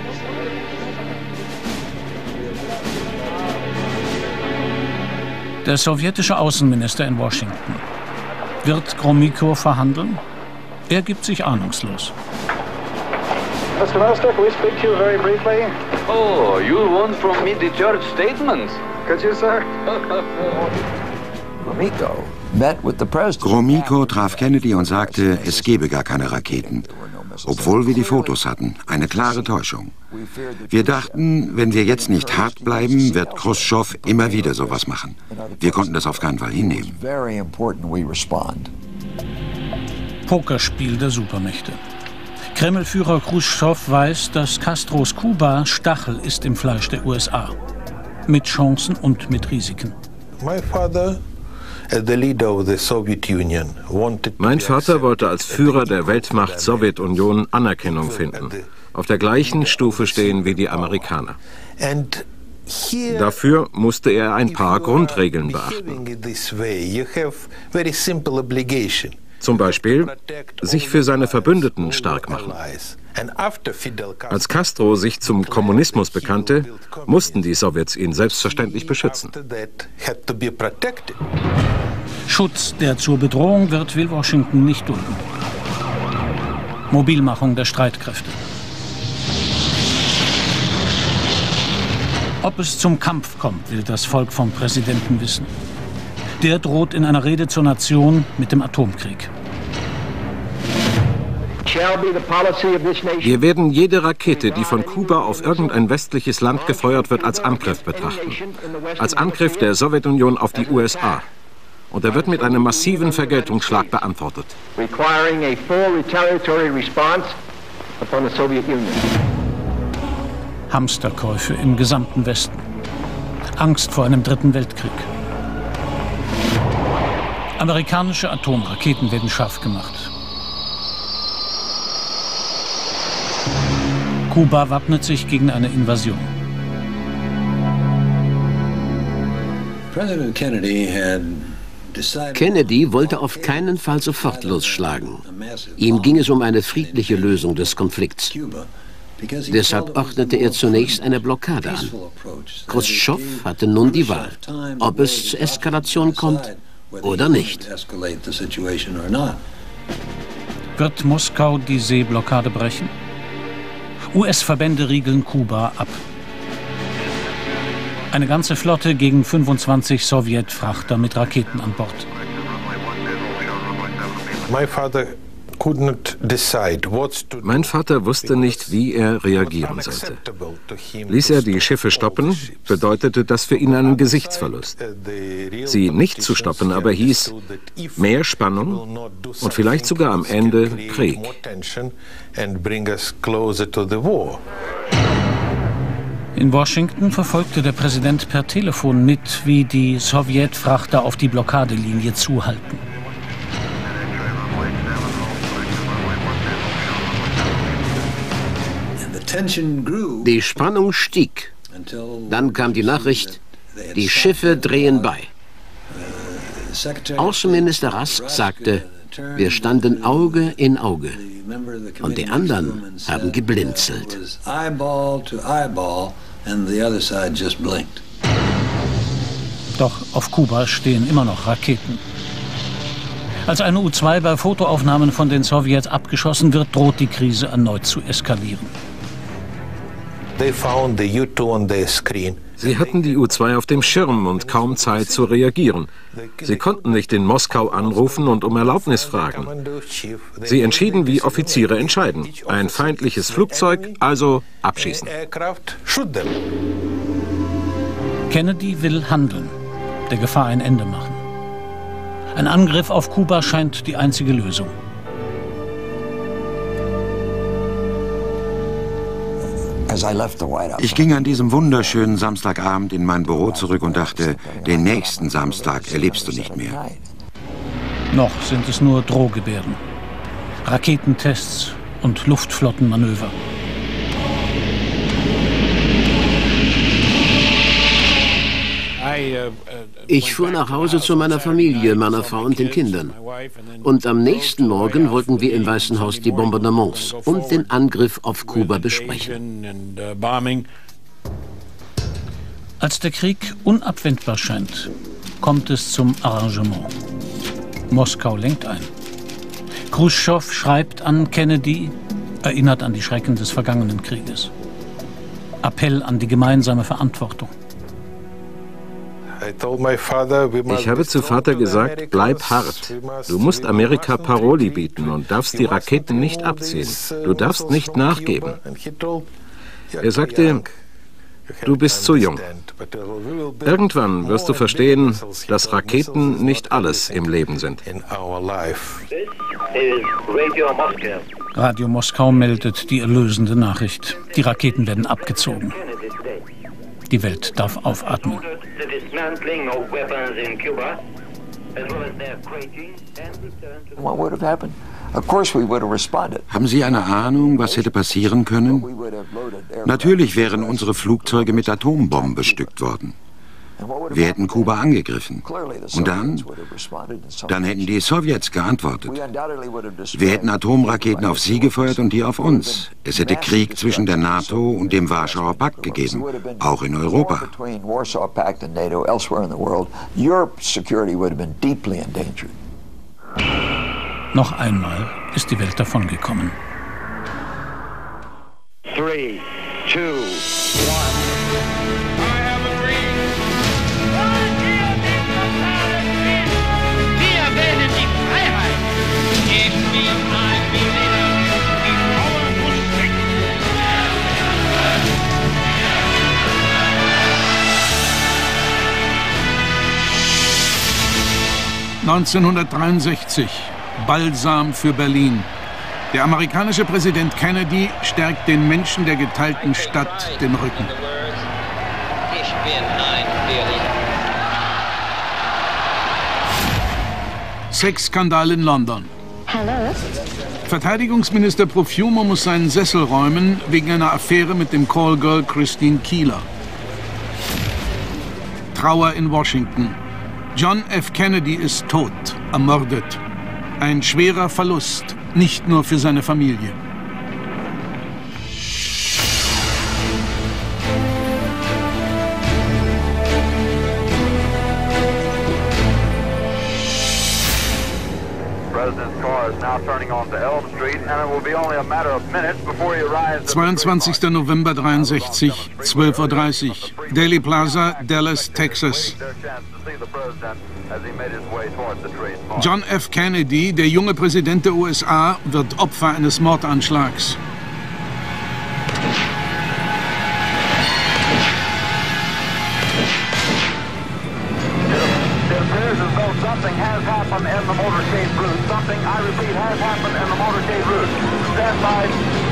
Speaker 3: Der sowjetische Außenminister in Washington. Wird Gromyko verhandeln? Er gibt sich ahnungslos.
Speaker 6: Mister Minister, can we speak to you very briefly?
Speaker 7: Oh, you want from me the church statements?
Speaker 6: Could you, sir?
Speaker 5: Gromyko traf Kennedy und sagte, es gebe gar keine Raketen. Obwohl wir die Fotos hatten. Eine klare Täuschung. Wir dachten, wenn wir jetzt nicht hart bleiben, wird Chruschtschow immer wieder sowas machen. Wir konnten das auf keinen Fall hinnehmen.
Speaker 3: Pokerspiel der Supermächte. Kremlführer Chruschtschow weiß, dass Castros Kuba Stachel ist im Fleisch der U S A. Mit Chancen und mit Risiken.
Speaker 8: Mein Vater wollte als Führer der Weltmacht Sowjetunion Anerkennung finden, auf der gleichen Stufe stehen wie die Amerikaner. Dafür musste er ein paar Grundregeln beachten. Zum Beispiel sich für seine Verbündeten stark machen. Als Castro sich zum Kommunismus bekannte, mussten die Sowjets ihn selbstverständlich beschützen.
Speaker 3: Schutz, der zur Bedrohung wird, will Washington nicht dulden. Mobilmachung der Streitkräfte. Ob es zum Kampf kommt, will das Volk vom Präsidenten wissen. Der droht in einer Rede zur Nation mit dem Atomkrieg.
Speaker 8: Wir werden jede Rakete, die von Kuba auf irgendein westliches Land gefeuert wird, als Angriff betrachten. Als Angriff der Sowjetunion auf die U S A. Und er wird mit einem massiven Vergeltungsschlag beantwortet.
Speaker 3: Hamsterkäufe im gesamten Westen. Angst vor einem dritten Weltkrieg. Amerikanische Atomraketen werden scharf gemacht. Kuba wappnet sich gegen eine Invasion.
Speaker 4: Kennedy wollte auf keinen Fall sofort losschlagen. Ihm ging es um eine friedliche Lösung des Konflikts. Deshalb ordnete er zunächst eine Blockade an. Chruschtschow hatte nun die Wahl, ob es zur Eskalation kommt oder nicht.
Speaker 3: Wird Moskau die Seeblockade brechen? U S-Verbände riegeln Kuba ab. Eine ganze Flotte gegen fünfundzwanzig Sowjetfrachter mit Raketen an Bord.
Speaker 8: Mein Vater wusste nicht, wie er reagieren sollte. Ließ er die Schiffe stoppen, bedeutete das für ihn einen Gesichtsverlust. Sie nicht zu stoppen aber hieß mehr Spannung und vielleicht sogar am Ende Krieg.
Speaker 3: In Washington verfolgte der Präsident per Telefon mit, wie die Sowjetfrachter auf die Blockadelinie zuhalten.
Speaker 4: Die Spannung stieg. Dann kam die Nachricht, die Schiffe drehen bei. Außenminister Rusk sagte, wir standen Auge in Auge. Und die anderen haben geblinzelt.
Speaker 3: Doch auf Kuba stehen immer noch Raketen. Als eine U zwei bei Fotoaufnahmen von den Sowjets abgeschossen wird, droht die Krise erneut zu eskalieren.
Speaker 8: Sie hatten die U zwei auf dem Schirm und kaum Zeit zu reagieren. Sie konnten nicht in Moskau anrufen und um Erlaubnis fragen. Sie entschieden, wie Offiziere entscheiden. Ein feindliches Flugzeug, also abschießen.
Speaker 3: Kennedy will handeln, der Gefahr ein Ende machen. Ein Angriff auf Kuba scheint die einzige Lösung.
Speaker 5: Ich ging an diesem wunderschönen Samstagabend in mein Büro zurück und dachte, den nächsten Samstag erlebst du nicht mehr.
Speaker 3: Noch sind es nur Drohgebärden, Raketentests und Luftflottenmanöver.
Speaker 4: Ich fuhr nach Hause zu meiner Familie, meiner Frau und den Kindern. Und am nächsten Morgen wollten wir im Weißen Haus die Bombardements und den Angriff auf Kuba besprechen.
Speaker 3: Als der Krieg unabwendbar scheint, kommt es zum Arrangement. Moskau lenkt ein. Chruschtschow schreibt an Kennedy, erinnert an die Schrecken des vergangenen Krieges. Appell an die gemeinsame Verantwortung.
Speaker 8: Ich habe zu Vater gesagt, bleib hart. Du musst Amerika Paroli bieten und darfst die Raketen nicht abziehen. Du darfst nicht nachgeben. Er sagte, du bist zu jung. Irgendwann wirst du verstehen, dass Raketen nicht alles im Leben sind.
Speaker 3: Radio Moskau meldet die erlösende Nachricht. Die Raketen werden abgezogen. Die Welt darf aufatmen.
Speaker 5: Haben Sie eine Ahnung, was hätte passieren können? Natürlich wären unsere Flugzeuge mit Atombomben bestückt worden. Wir hätten Kuba angegriffen. Und dann? Dann hätten die Sowjets geantwortet. Wir hätten Atomraketen auf sie gefeuert und die auf uns. Es hätte Krieg zwischen der NATO und dem Warschauer Pakt gegeben, auch in Europa.
Speaker 3: Noch einmal ist die Welt davongekommen.
Speaker 1: Three, two, one.
Speaker 12: Wir wählen die Freiheit. Geben wir ein Millennium.
Speaker 2: neunzehnhundertdreiundsechzig, Balsam für Berlin. Der amerikanische Präsident Kennedy stärkt den Menschen der geteilten Stadt den Rücken. Sexskandal in London.
Speaker 18: Hello?
Speaker 2: Verteidigungsminister Profumo muss seinen Sessel räumen wegen einer Affäre mit dem Callgirl Christine Keeler. Trauer in Washington. John F. Kennedy ist tot, ermordet. Ein schwerer Verlust, nicht nur für seine Familie. zweiundzwanzigster November dreiundsechzig, zwölf Uhr dreißig, Dealey Plaza, Dallas, Texas. John F. Kennedy, der junge Präsident der U S A, wird Opfer eines Mordanschlags.
Speaker 1: Something has happened in the motorcade route. Something, I repeat, has happened in the motorcade route. Stand by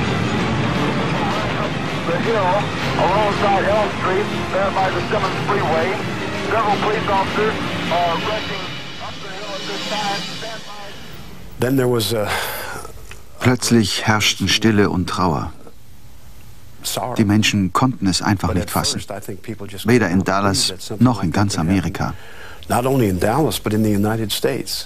Speaker 1: the hill alongside Elm Street, there by the Simmons Freeway. Several police officers are rushing up the hill at this time. Stand by.
Speaker 9: Then there was a...
Speaker 10: Plötzlich herrschten Stille und Trauer. Die Menschen konnten es einfach nicht fassen. Weder in Dallas noch in ganz Amerika.
Speaker 9: Not only in Dallas, but in the United States.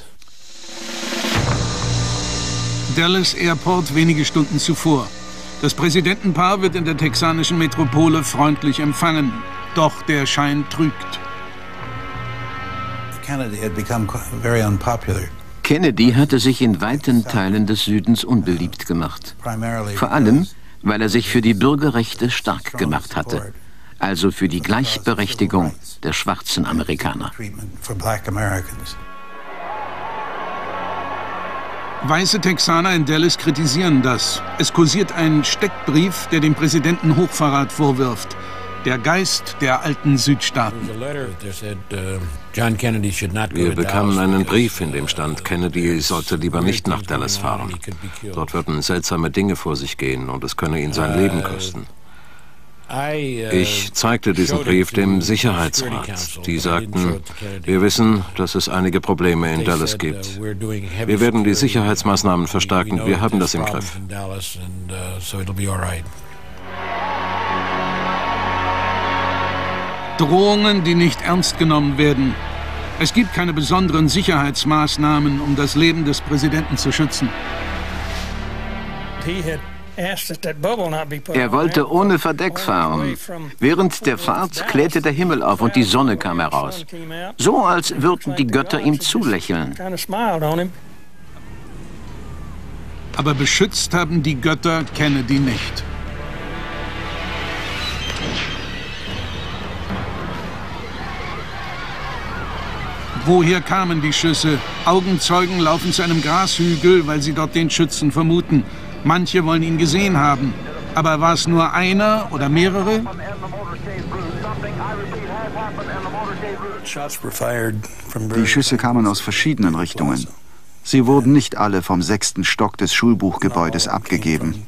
Speaker 2: Dallas Airport wenige Stunden zuvor. Das Präsidentenpaar wird in der texanischen Metropole freundlich empfangen. Doch der Schein trügt.
Speaker 10: Kennedy had become very unpopular.
Speaker 4: Kennedy hatte sich in weiten Teilen des Südens unbeliebt gemacht. Vor allem, weil er sich für die Bürgerrechte stark gemacht hatte. Also für die Gleichberechtigung der schwarzen Amerikaner.
Speaker 2: Weiße Texaner in Dallas kritisieren das. Es kursiert ein Steckbrief, der dem Präsidenten Hochverrat vorwirft. Der Geist der alten Südstaaten.
Speaker 8: Wir bekamen einen Brief, in dem stand, Kennedy sollte lieber nicht nach Dallas fahren. Dort würden seltsame Dinge vor sich gehen und es könne ihn sein Leben kosten. Ich zeigte diesen Brief dem Sicherheitsrat. Die sagten, wir wissen, dass es einige Probleme in Dallas gibt. Wir werden die Sicherheitsmaßnahmen verstärken. Wir haben das im Griff.
Speaker 2: Drohungen, die nicht ernst genommen werden. Es gibt keine besonderen Sicherheitsmaßnahmen, um das Leben des Präsidenten zu schützen.
Speaker 4: Er wollte ohne Verdeck fahren. Während der Fahrt klärte der Himmel auf und die Sonne kam heraus. So, als würden die Götter ihm zulächeln.
Speaker 2: Aber beschützt haben die Götter Kennedy nicht. Woher kamen die Schüsse? Augenzeugen laufen zu einem Grashügel, weil sie dort den Schützen vermuten. Manche wollen ihn gesehen haben. Aber war es nur einer oder mehrere?
Speaker 10: Die Schüsse kamen aus verschiedenen Richtungen. Sie wurden nicht alle vom sechsten Stock des Schulbuchgebäudes abgegeben.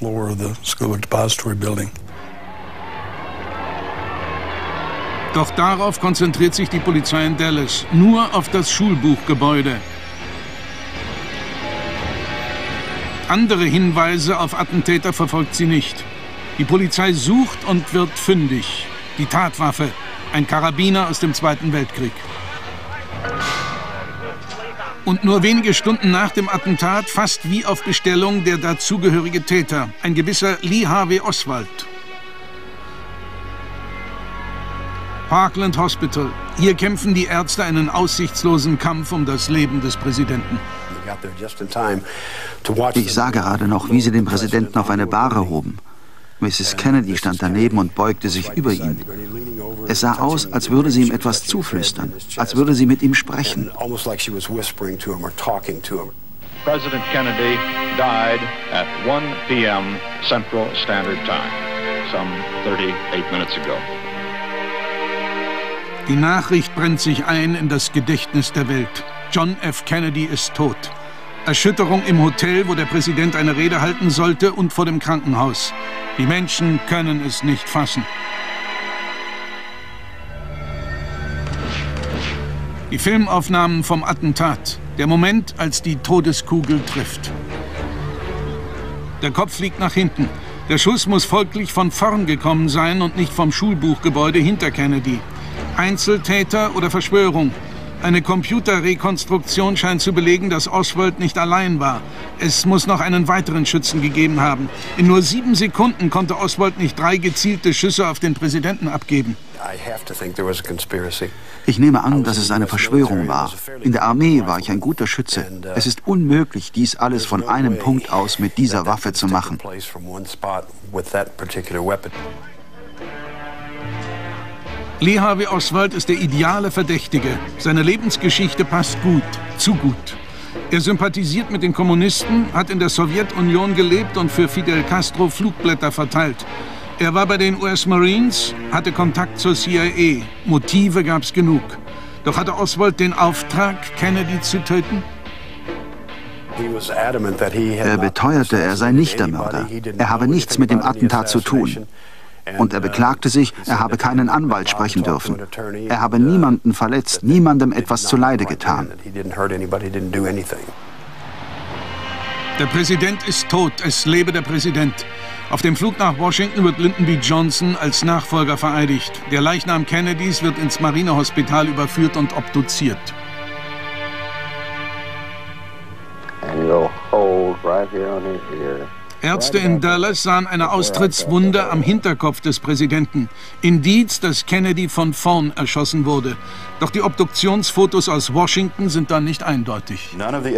Speaker 2: Doch darauf konzentriert sich die Polizei in Dallas, nur auf das Schulbuchgebäude. Andere Hinweise auf Attentäter verfolgt sie nicht. Die Polizei sucht und wird fündig. Die Tatwaffe, ein Karabiner aus dem Zweiten Weltkrieg. Und nur wenige Stunden nach dem Attentat, fast wie auf Bestellung, der dazugehörige Täter, ein gewisser Lee Harvey Oswald. Parkland Hospital. Hier kämpfen die Ärzte einen aussichtslosen Kampf um das Leben des Präsidenten.
Speaker 10: Ich sah gerade noch, wie sie den Präsidenten auf eine Bahre hoben. Misses Kennedy stand daneben und beugte sich über ihn. Es sah aus, als würde sie ihm etwas zuflüstern, als würde sie mit ihm sprechen.
Speaker 1: President Kennedy died at one p m Central Standard Time, some thirty-eight minutes ago.
Speaker 2: Die Nachricht brennt sich ein in das Gedächtnis der Welt. John F. Kennedy ist tot. Erschütterung im Hotel, wo der Präsident eine Rede halten sollte, und vor dem Krankenhaus. Die Menschen können es nicht fassen. Die Filmaufnahmen vom Attentat. Der Moment, als die Todeskugel trifft. Der Kopf fliegt nach hinten. Der Schuss muss folglich von vorn gekommen sein und nicht vom Schulbuchgebäude hinter Kennedy. Einzeltäter oder Verschwörung? Eine Computerrekonstruktion scheint zu belegen, dass Oswald nicht allein war. Es muss noch einen weiteren Schützen gegeben haben. In nur sieben Sekunden konnte Oswald nicht drei gezielte Schüsse auf den Präsidenten abgeben.
Speaker 10: Ich nehme an, dass es eine Verschwörung war. In der Armee war ich ein guter Schütze. Es ist unmöglich, dies alles von einem Punkt aus mit dieser Waffe zu machen.
Speaker 2: Lee Harvey Oswald ist der ideale Verdächtige. Seine Lebensgeschichte passt gut, zu gut. Er sympathisiert mit den Kommunisten, hat in der Sowjetunion gelebt und für Fidel Castro Flugblätter verteilt. Er war bei den U S Marines, hatte Kontakt zur C I A. Motive gab's genug. Doch hatte Oswald den Auftrag, Kennedy zu töten?
Speaker 10: Er beteuerte, er sei nicht der Mörder. Er habe nichts mit dem Attentat zu tun. Und er beklagte sich, er habe keinen Anwalt sprechen dürfen. Er habe niemanden verletzt, niemandem etwas zuleide getan.
Speaker 2: Der Präsident ist tot, es lebe der Präsident. Auf dem Flug nach Washington wird Lyndon B. Johnson als Nachfolger vereidigt. Der Leichnam Kennedys wird ins Marinehospital überführt und obduziert.
Speaker 1: And you'll hold right here on his ear.
Speaker 2: Ärzte in Dallas sahen eine Austrittswunde am Hinterkopf des Präsidenten. Indiz, dass Kennedy von vorn erschossen wurde. Doch die Obduktionsfotos aus Washington sind dann nicht eindeutig.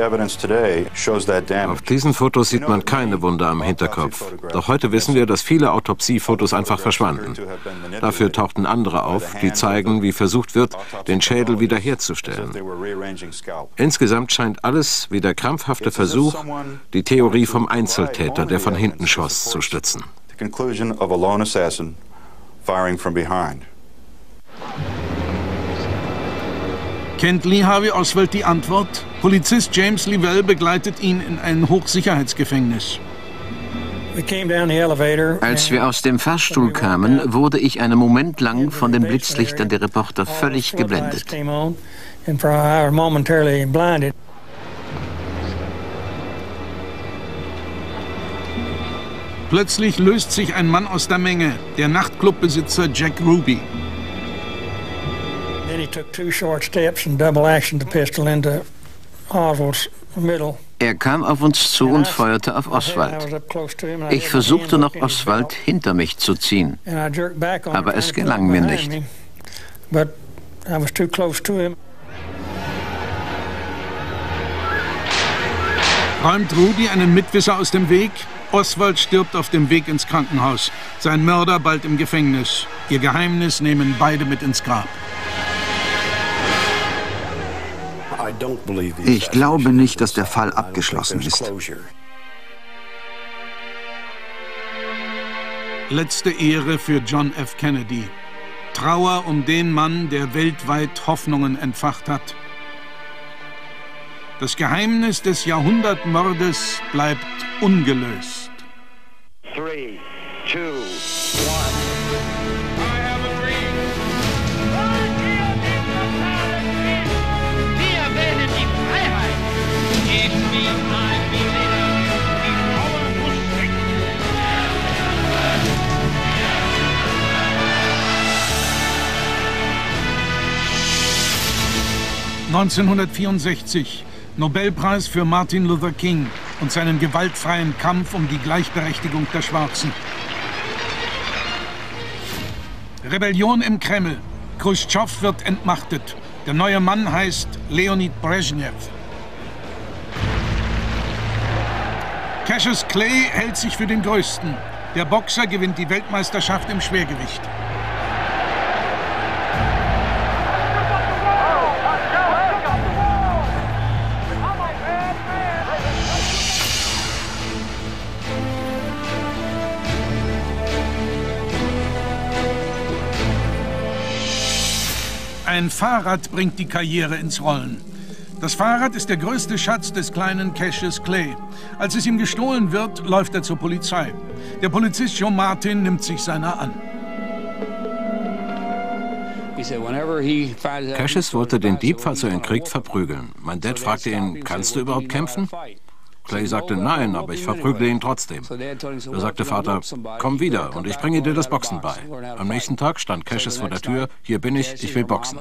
Speaker 8: Auf diesen Fotos sieht man keine Wunde am Hinterkopf. Doch heute wissen wir, dass viele Autopsiefotos einfach verschwanden. Dafür tauchten andere auf, die zeigen, wie versucht wird, den Schädel wiederherzustellen. Insgesamt scheint alles wie der krampfhafte Versuch, die Theorie vom Einzeltäter, der von hinten schoss, zu stützen.
Speaker 2: Kennt Lee Harvey Oswald die Antwort? Polizist James Levell begleitet ihn in ein Hochsicherheitsgefängnis.
Speaker 4: Als wir aus dem Fahrstuhl kamen, wurde ich einen Moment lang von den Blitzlichtern der Reporter völlig geblendet.
Speaker 2: Plötzlich löst sich ein Mann aus der Menge, der Nachtclubbesitzer Jack Ruby.
Speaker 4: Er kam auf uns zu und feuerte auf Oswald. Ich versuchte noch, Oswald hinter mich zu ziehen, aber es gelang mir nicht.
Speaker 2: Räumt Ruby einen Mitwisser aus dem Weg? Oswald stirbt auf dem Weg ins Krankenhaus. Sein Mörder bald im Gefängnis. Ihr Geheimnis nehmen beide mit ins Grab.
Speaker 10: Ich glaube nicht, dass der Fall abgeschlossen ist.
Speaker 2: Letzte Ehre für John F. Kennedy. Trauer um den Mann, der weltweit Hoffnungen entfacht hat. Das Geheimnis des Jahrhundertmordes bleibt ungelöst.
Speaker 1: Three, two, one.
Speaker 12: Wir wählen die Freiheit. Geben Sie ein Millennium. Die Power muss weg.
Speaker 2: neunzehnhundertvierundsechzig. Nobelpreis für Martin Luther King und seinen gewaltfreien Kampf um die Gleichberechtigung der Schwarzen. Rebellion im Kreml. Chruschtschow wird entmachtet. Der neue Mann heißt Leonid Brezhnev. Cassius Clay hält sich für den Größten. Der Boxer gewinnt die Weltmeisterschaft im Schwergewicht. Ein Fahrrad bringt die Karriere ins Rollen. Das Fahrrad ist der größte Schatz des kleinen Cassius Clay. Als es ihm gestohlen wird, läuft er zur Polizei. Der Polizist Joe Martin nimmt sich seiner an.
Speaker 8: Cassius wollte den Dieb, falls er ihn kriegt, verprügeln. Mein Dad fragte ihn, kannst du überhaupt kämpfen? Clay sagte, nein, aber ich verprügle ihn trotzdem. Da sagte Vater, komm wieder und ich bringe dir das Boxen bei. Am nächsten Tag stand Cassius vor der Tür, hier bin ich, ich will boxen.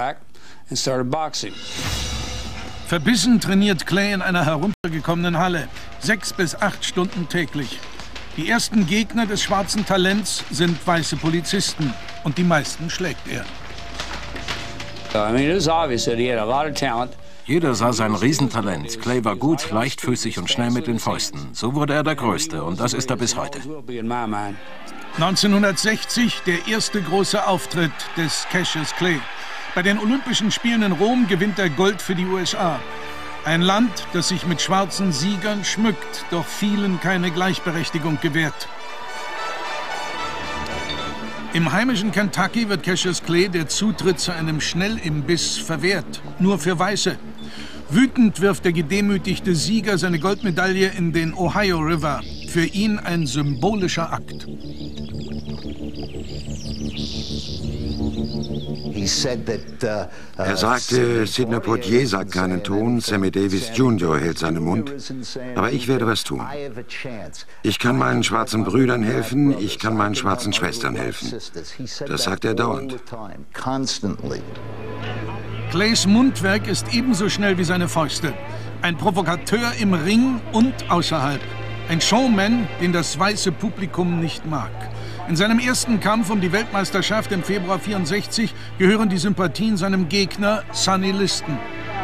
Speaker 2: Verbissen trainiert Clay in einer heruntergekommenen Halle, sechs bis acht Stunden täglich. Die ersten Gegner des schwarzen Talents sind weiße Polizisten und die meisten schlägt er.
Speaker 8: Jeder sah sein Riesentalent. Clay war gut, leichtfüßig und schnell mit den Fäusten. So wurde er der Größte und das ist er bis heute.
Speaker 2: neunzehnhundertsechzig der erste große Auftritt des Cassius Clay. Bei den Olympischen Spielen in Rom gewinnt er Gold für die U S A. Ein Land, das sich mit schwarzen Siegern schmückt, doch vielen keine Gleichberechtigung gewährt. Im heimischen Kentucky wird Cassius Clay der Zutritt zu einem Schnellimbiss verwehrt, nur für Weiße. Wütend wirft der gedemütigte Sieger seine Goldmedaille in den Ohio River. Für ihn ein symbolischer Akt.
Speaker 5: Er sagte, Sidney Poitier sagt keinen Ton, Sammy Davis Junior hält seinen Mund. Aber ich werde was tun. Ich kann meinen schwarzen Brüdern helfen, ich kann meinen schwarzen Schwestern helfen. Das sagt er dauernd.
Speaker 2: Clays Mundwerk ist ebenso schnell wie seine Fäuste. Ein Provokateur im Ring und außerhalb. Ein Showman, den das weiße Publikum nicht mag. In seinem ersten Kampf um die Weltmeisterschaft im Februar vierundsechzig gehören die Sympathien seinem Gegner Sonny Liston.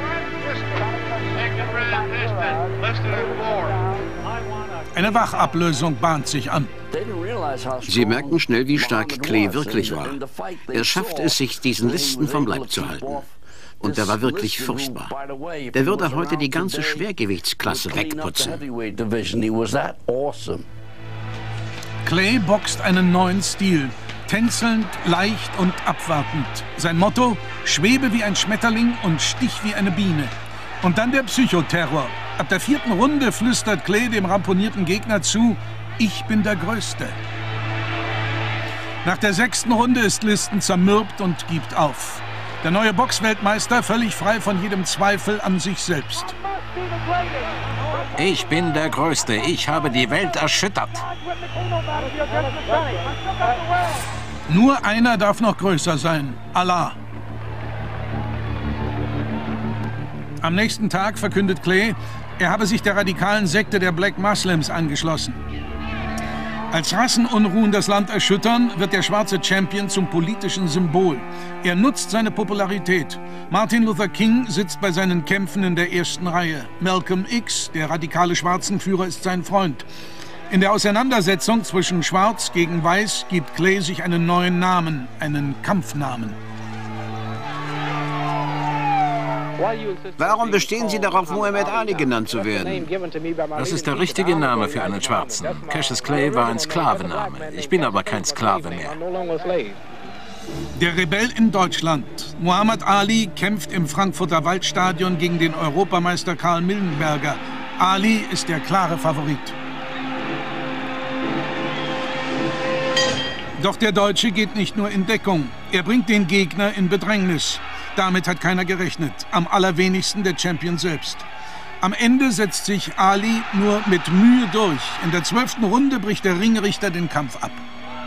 Speaker 2: Eine Wachablösung bahnt sich an.
Speaker 4: Sie merkten schnell, wie stark Clay wirklich war. Er schaffte es, sich diesen Liston vom Leib zu halten. Und der war wirklich furchtbar. Der würde heute die ganze Schwergewichtsklasse wegputzen.
Speaker 2: Clay boxt einen neuen Stil. Tänzelnd, leicht und abwartend. Sein Motto, schwebe wie ein Schmetterling und stich wie eine Biene. Und dann der Psychoterror. Ab der vierten Runde flüstert Clay dem ramponierten Gegner zu, ich bin der Größte. Nach der sechsten Runde ist Liston zermürbt und gibt auf. Der neue Boxweltmeister völlig frei von jedem Zweifel an sich selbst.
Speaker 8: Ich bin der Größte. Ich habe die Welt erschüttert.
Speaker 2: Nur einer darf noch größer sein. Allah. Am nächsten Tag verkündet Clay, er habe sich der radikalen Sekte der Black Muslims angeschlossen. Als Rassenunruhen das Land erschüttern, wird der schwarze Champion zum politischen Symbol. Er nutzt seine Popularität. Martin Luther King sitzt bei seinen Kämpfen in der ersten Reihe. Malcolm X, der radikale Schwarzenführer, ist sein Freund. In der Auseinandersetzung zwischen Schwarz gegen Weiß gibt Clay sich einen neuen Namen, einen Kampfnamen.
Speaker 4: Warum bestehen Sie darauf, Muhammad Ali genannt zu werden?
Speaker 8: Das ist der richtige Name für einen Schwarzen. Cassius Clay war ein Sklavenname. Ich bin aber kein Sklave mehr.
Speaker 2: Der Rebell in Deutschland. Muhammad Ali kämpft im Frankfurter Waldstadion gegen den Europameister Karl Millenberger. Ali ist der klare Favorit. Doch der Deutsche geht nicht nur in Deckung. Er bringt den Gegner in Bedrängnis. Damit hat keiner gerechnet, am allerwenigsten der Champion selbst. Am Ende setzt sich Ali nur mit Mühe durch. In der zwölften Runde bricht der Ringrichter den Kampf ab.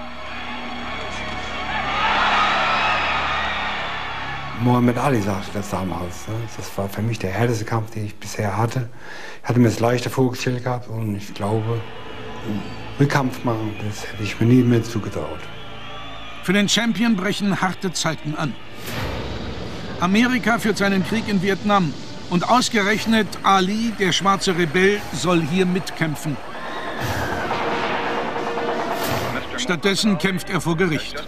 Speaker 11: Muhammad Ali sagte das damals. Das war für mich der härteste Kampf, den ich bisher hatte. Ich hatte mir das leichter vorgestellt gehabt und ich glaube, einen Kampf machen, das hätte ich mir nie mehr zugetraut.
Speaker 2: Für den Champion brechen harte Zeiten an. Amerika führt seinen Krieg in Vietnam. Und ausgerechnet Ali, der schwarze Rebell, soll hier mitkämpfen. Stattdessen kämpft er vor Gericht.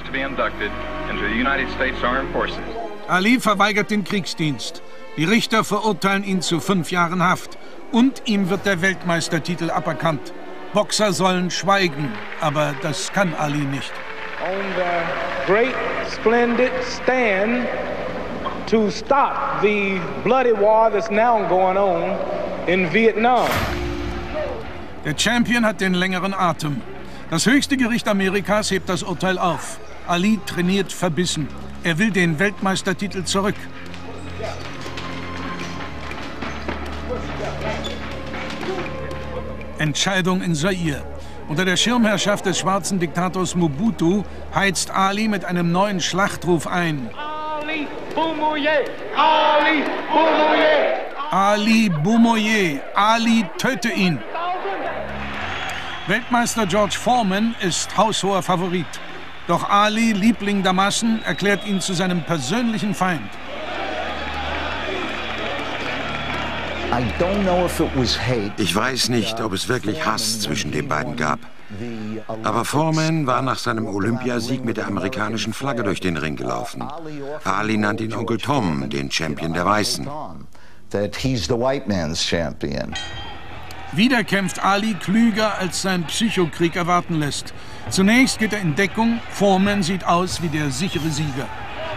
Speaker 2: Ali verweigert den Kriegsdienst. Die Richter verurteilen ihn zu fünf Jahren Haft. Und ihm wird der Weltmeistertitel aberkannt. Boxer sollen schweigen, aber das kann Ali nicht.
Speaker 6: On the great splendid stand to stop the bloody war that's now going on in Vietnam.
Speaker 2: Der Champion hat den längeren Atem. Das höchste Gericht Amerikas hebt das Urteil auf. Ali trainiert verbissen. Er will den Weltmeistertitel zurück. Entscheidung in Zaire. Unter der Schirmherrschaft des schwarzen Diktators Mobutu heizt Ali mit einem neuen Schlachtruf ein.
Speaker 6: Ali Boumoye! Ali Boumoye!
Speaker 2: Ali Boumoye! Ali, töte ihn! Weltmeister George Foreman ist haushoher Favorit. Doch Ali, Liebling der Massen, erklärt ihn zu seinem persönlichen Feind.
Speaker 5: Ich weiß nicht, ob es wirklich Hass zwischen den beiden gab. Aber Foreman war nach seinem Olympiasieg mit der amerikanischen Flagge durch den Ring gelaufen. Ali nannte ihn Onkel Tom, den Champion der Weißen.
Speaker 2: Wieder kämpft Ali klüger, als sein Psychokrieg erwarten lässt. Zunächst geht er in Deckung, Foreman sieht aus wie der sichere Sieger.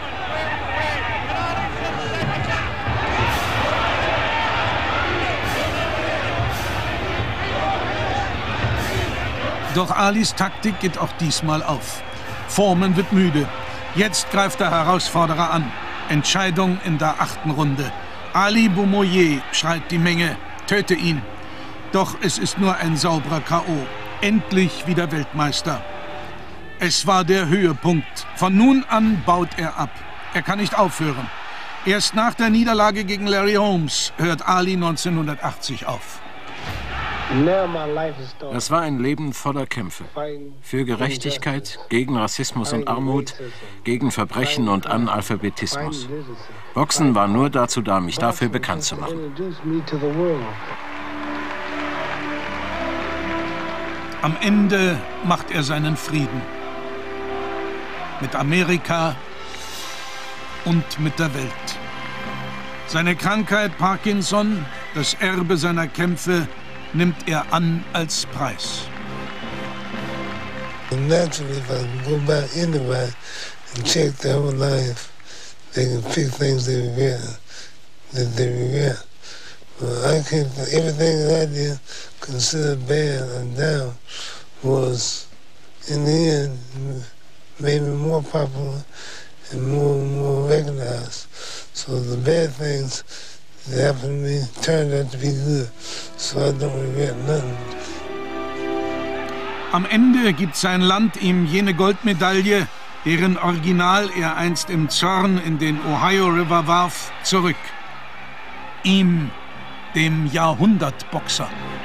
Speaker 2: Doch Alis Taktik geht auch diesmal auf. Foreman wird müde. Jetzt greift der Herausforderer an. Entscheidung in der achten Runde. Ali Boumoye, schreit die Menge, töte ihn. Doch es ist nur ein sauberer K O Endlich wieder Weltmeister. Es war der Höhepunkt. Von nun an baut er ab. Er kann nicht aufhören. Erst nach der Niederlage gegen Larry Holmes hört Ali neunzehnhundertachtzig auf.
Speaker 8: Das war ein Leben voller Kämpfe. Für Gerechtigkeit, gegen Rassismus und Armut, gegen Verbrechen und Analphabetismus. Boxen war nur dazu da, mich dafür bekannt zu machen.
Speaker 2: Am Ende macht er seinen Frieden. Mit Amerika und mit der Welt. Seine Krankheit Parkinson, das Erbe seiner Kämpfe, nimmt er an als Preis.
Speaker 13: Naturally, if I can go by anybody and check their whole life, they can pick things they regret, that they regret. Well, I can't, everything that I did considered bad and down was, in the end, made me more popular and more and more recognized. So the bad things that happened to me turned out to be good, so I don't regret nothing.
Speaker 2: Am Ende gibt sein Land ihm jene Goldmedaille, deren Original er einst im Zorn in den Ohio River warf, zurück. Ihm, dem Jahrhundertboxer.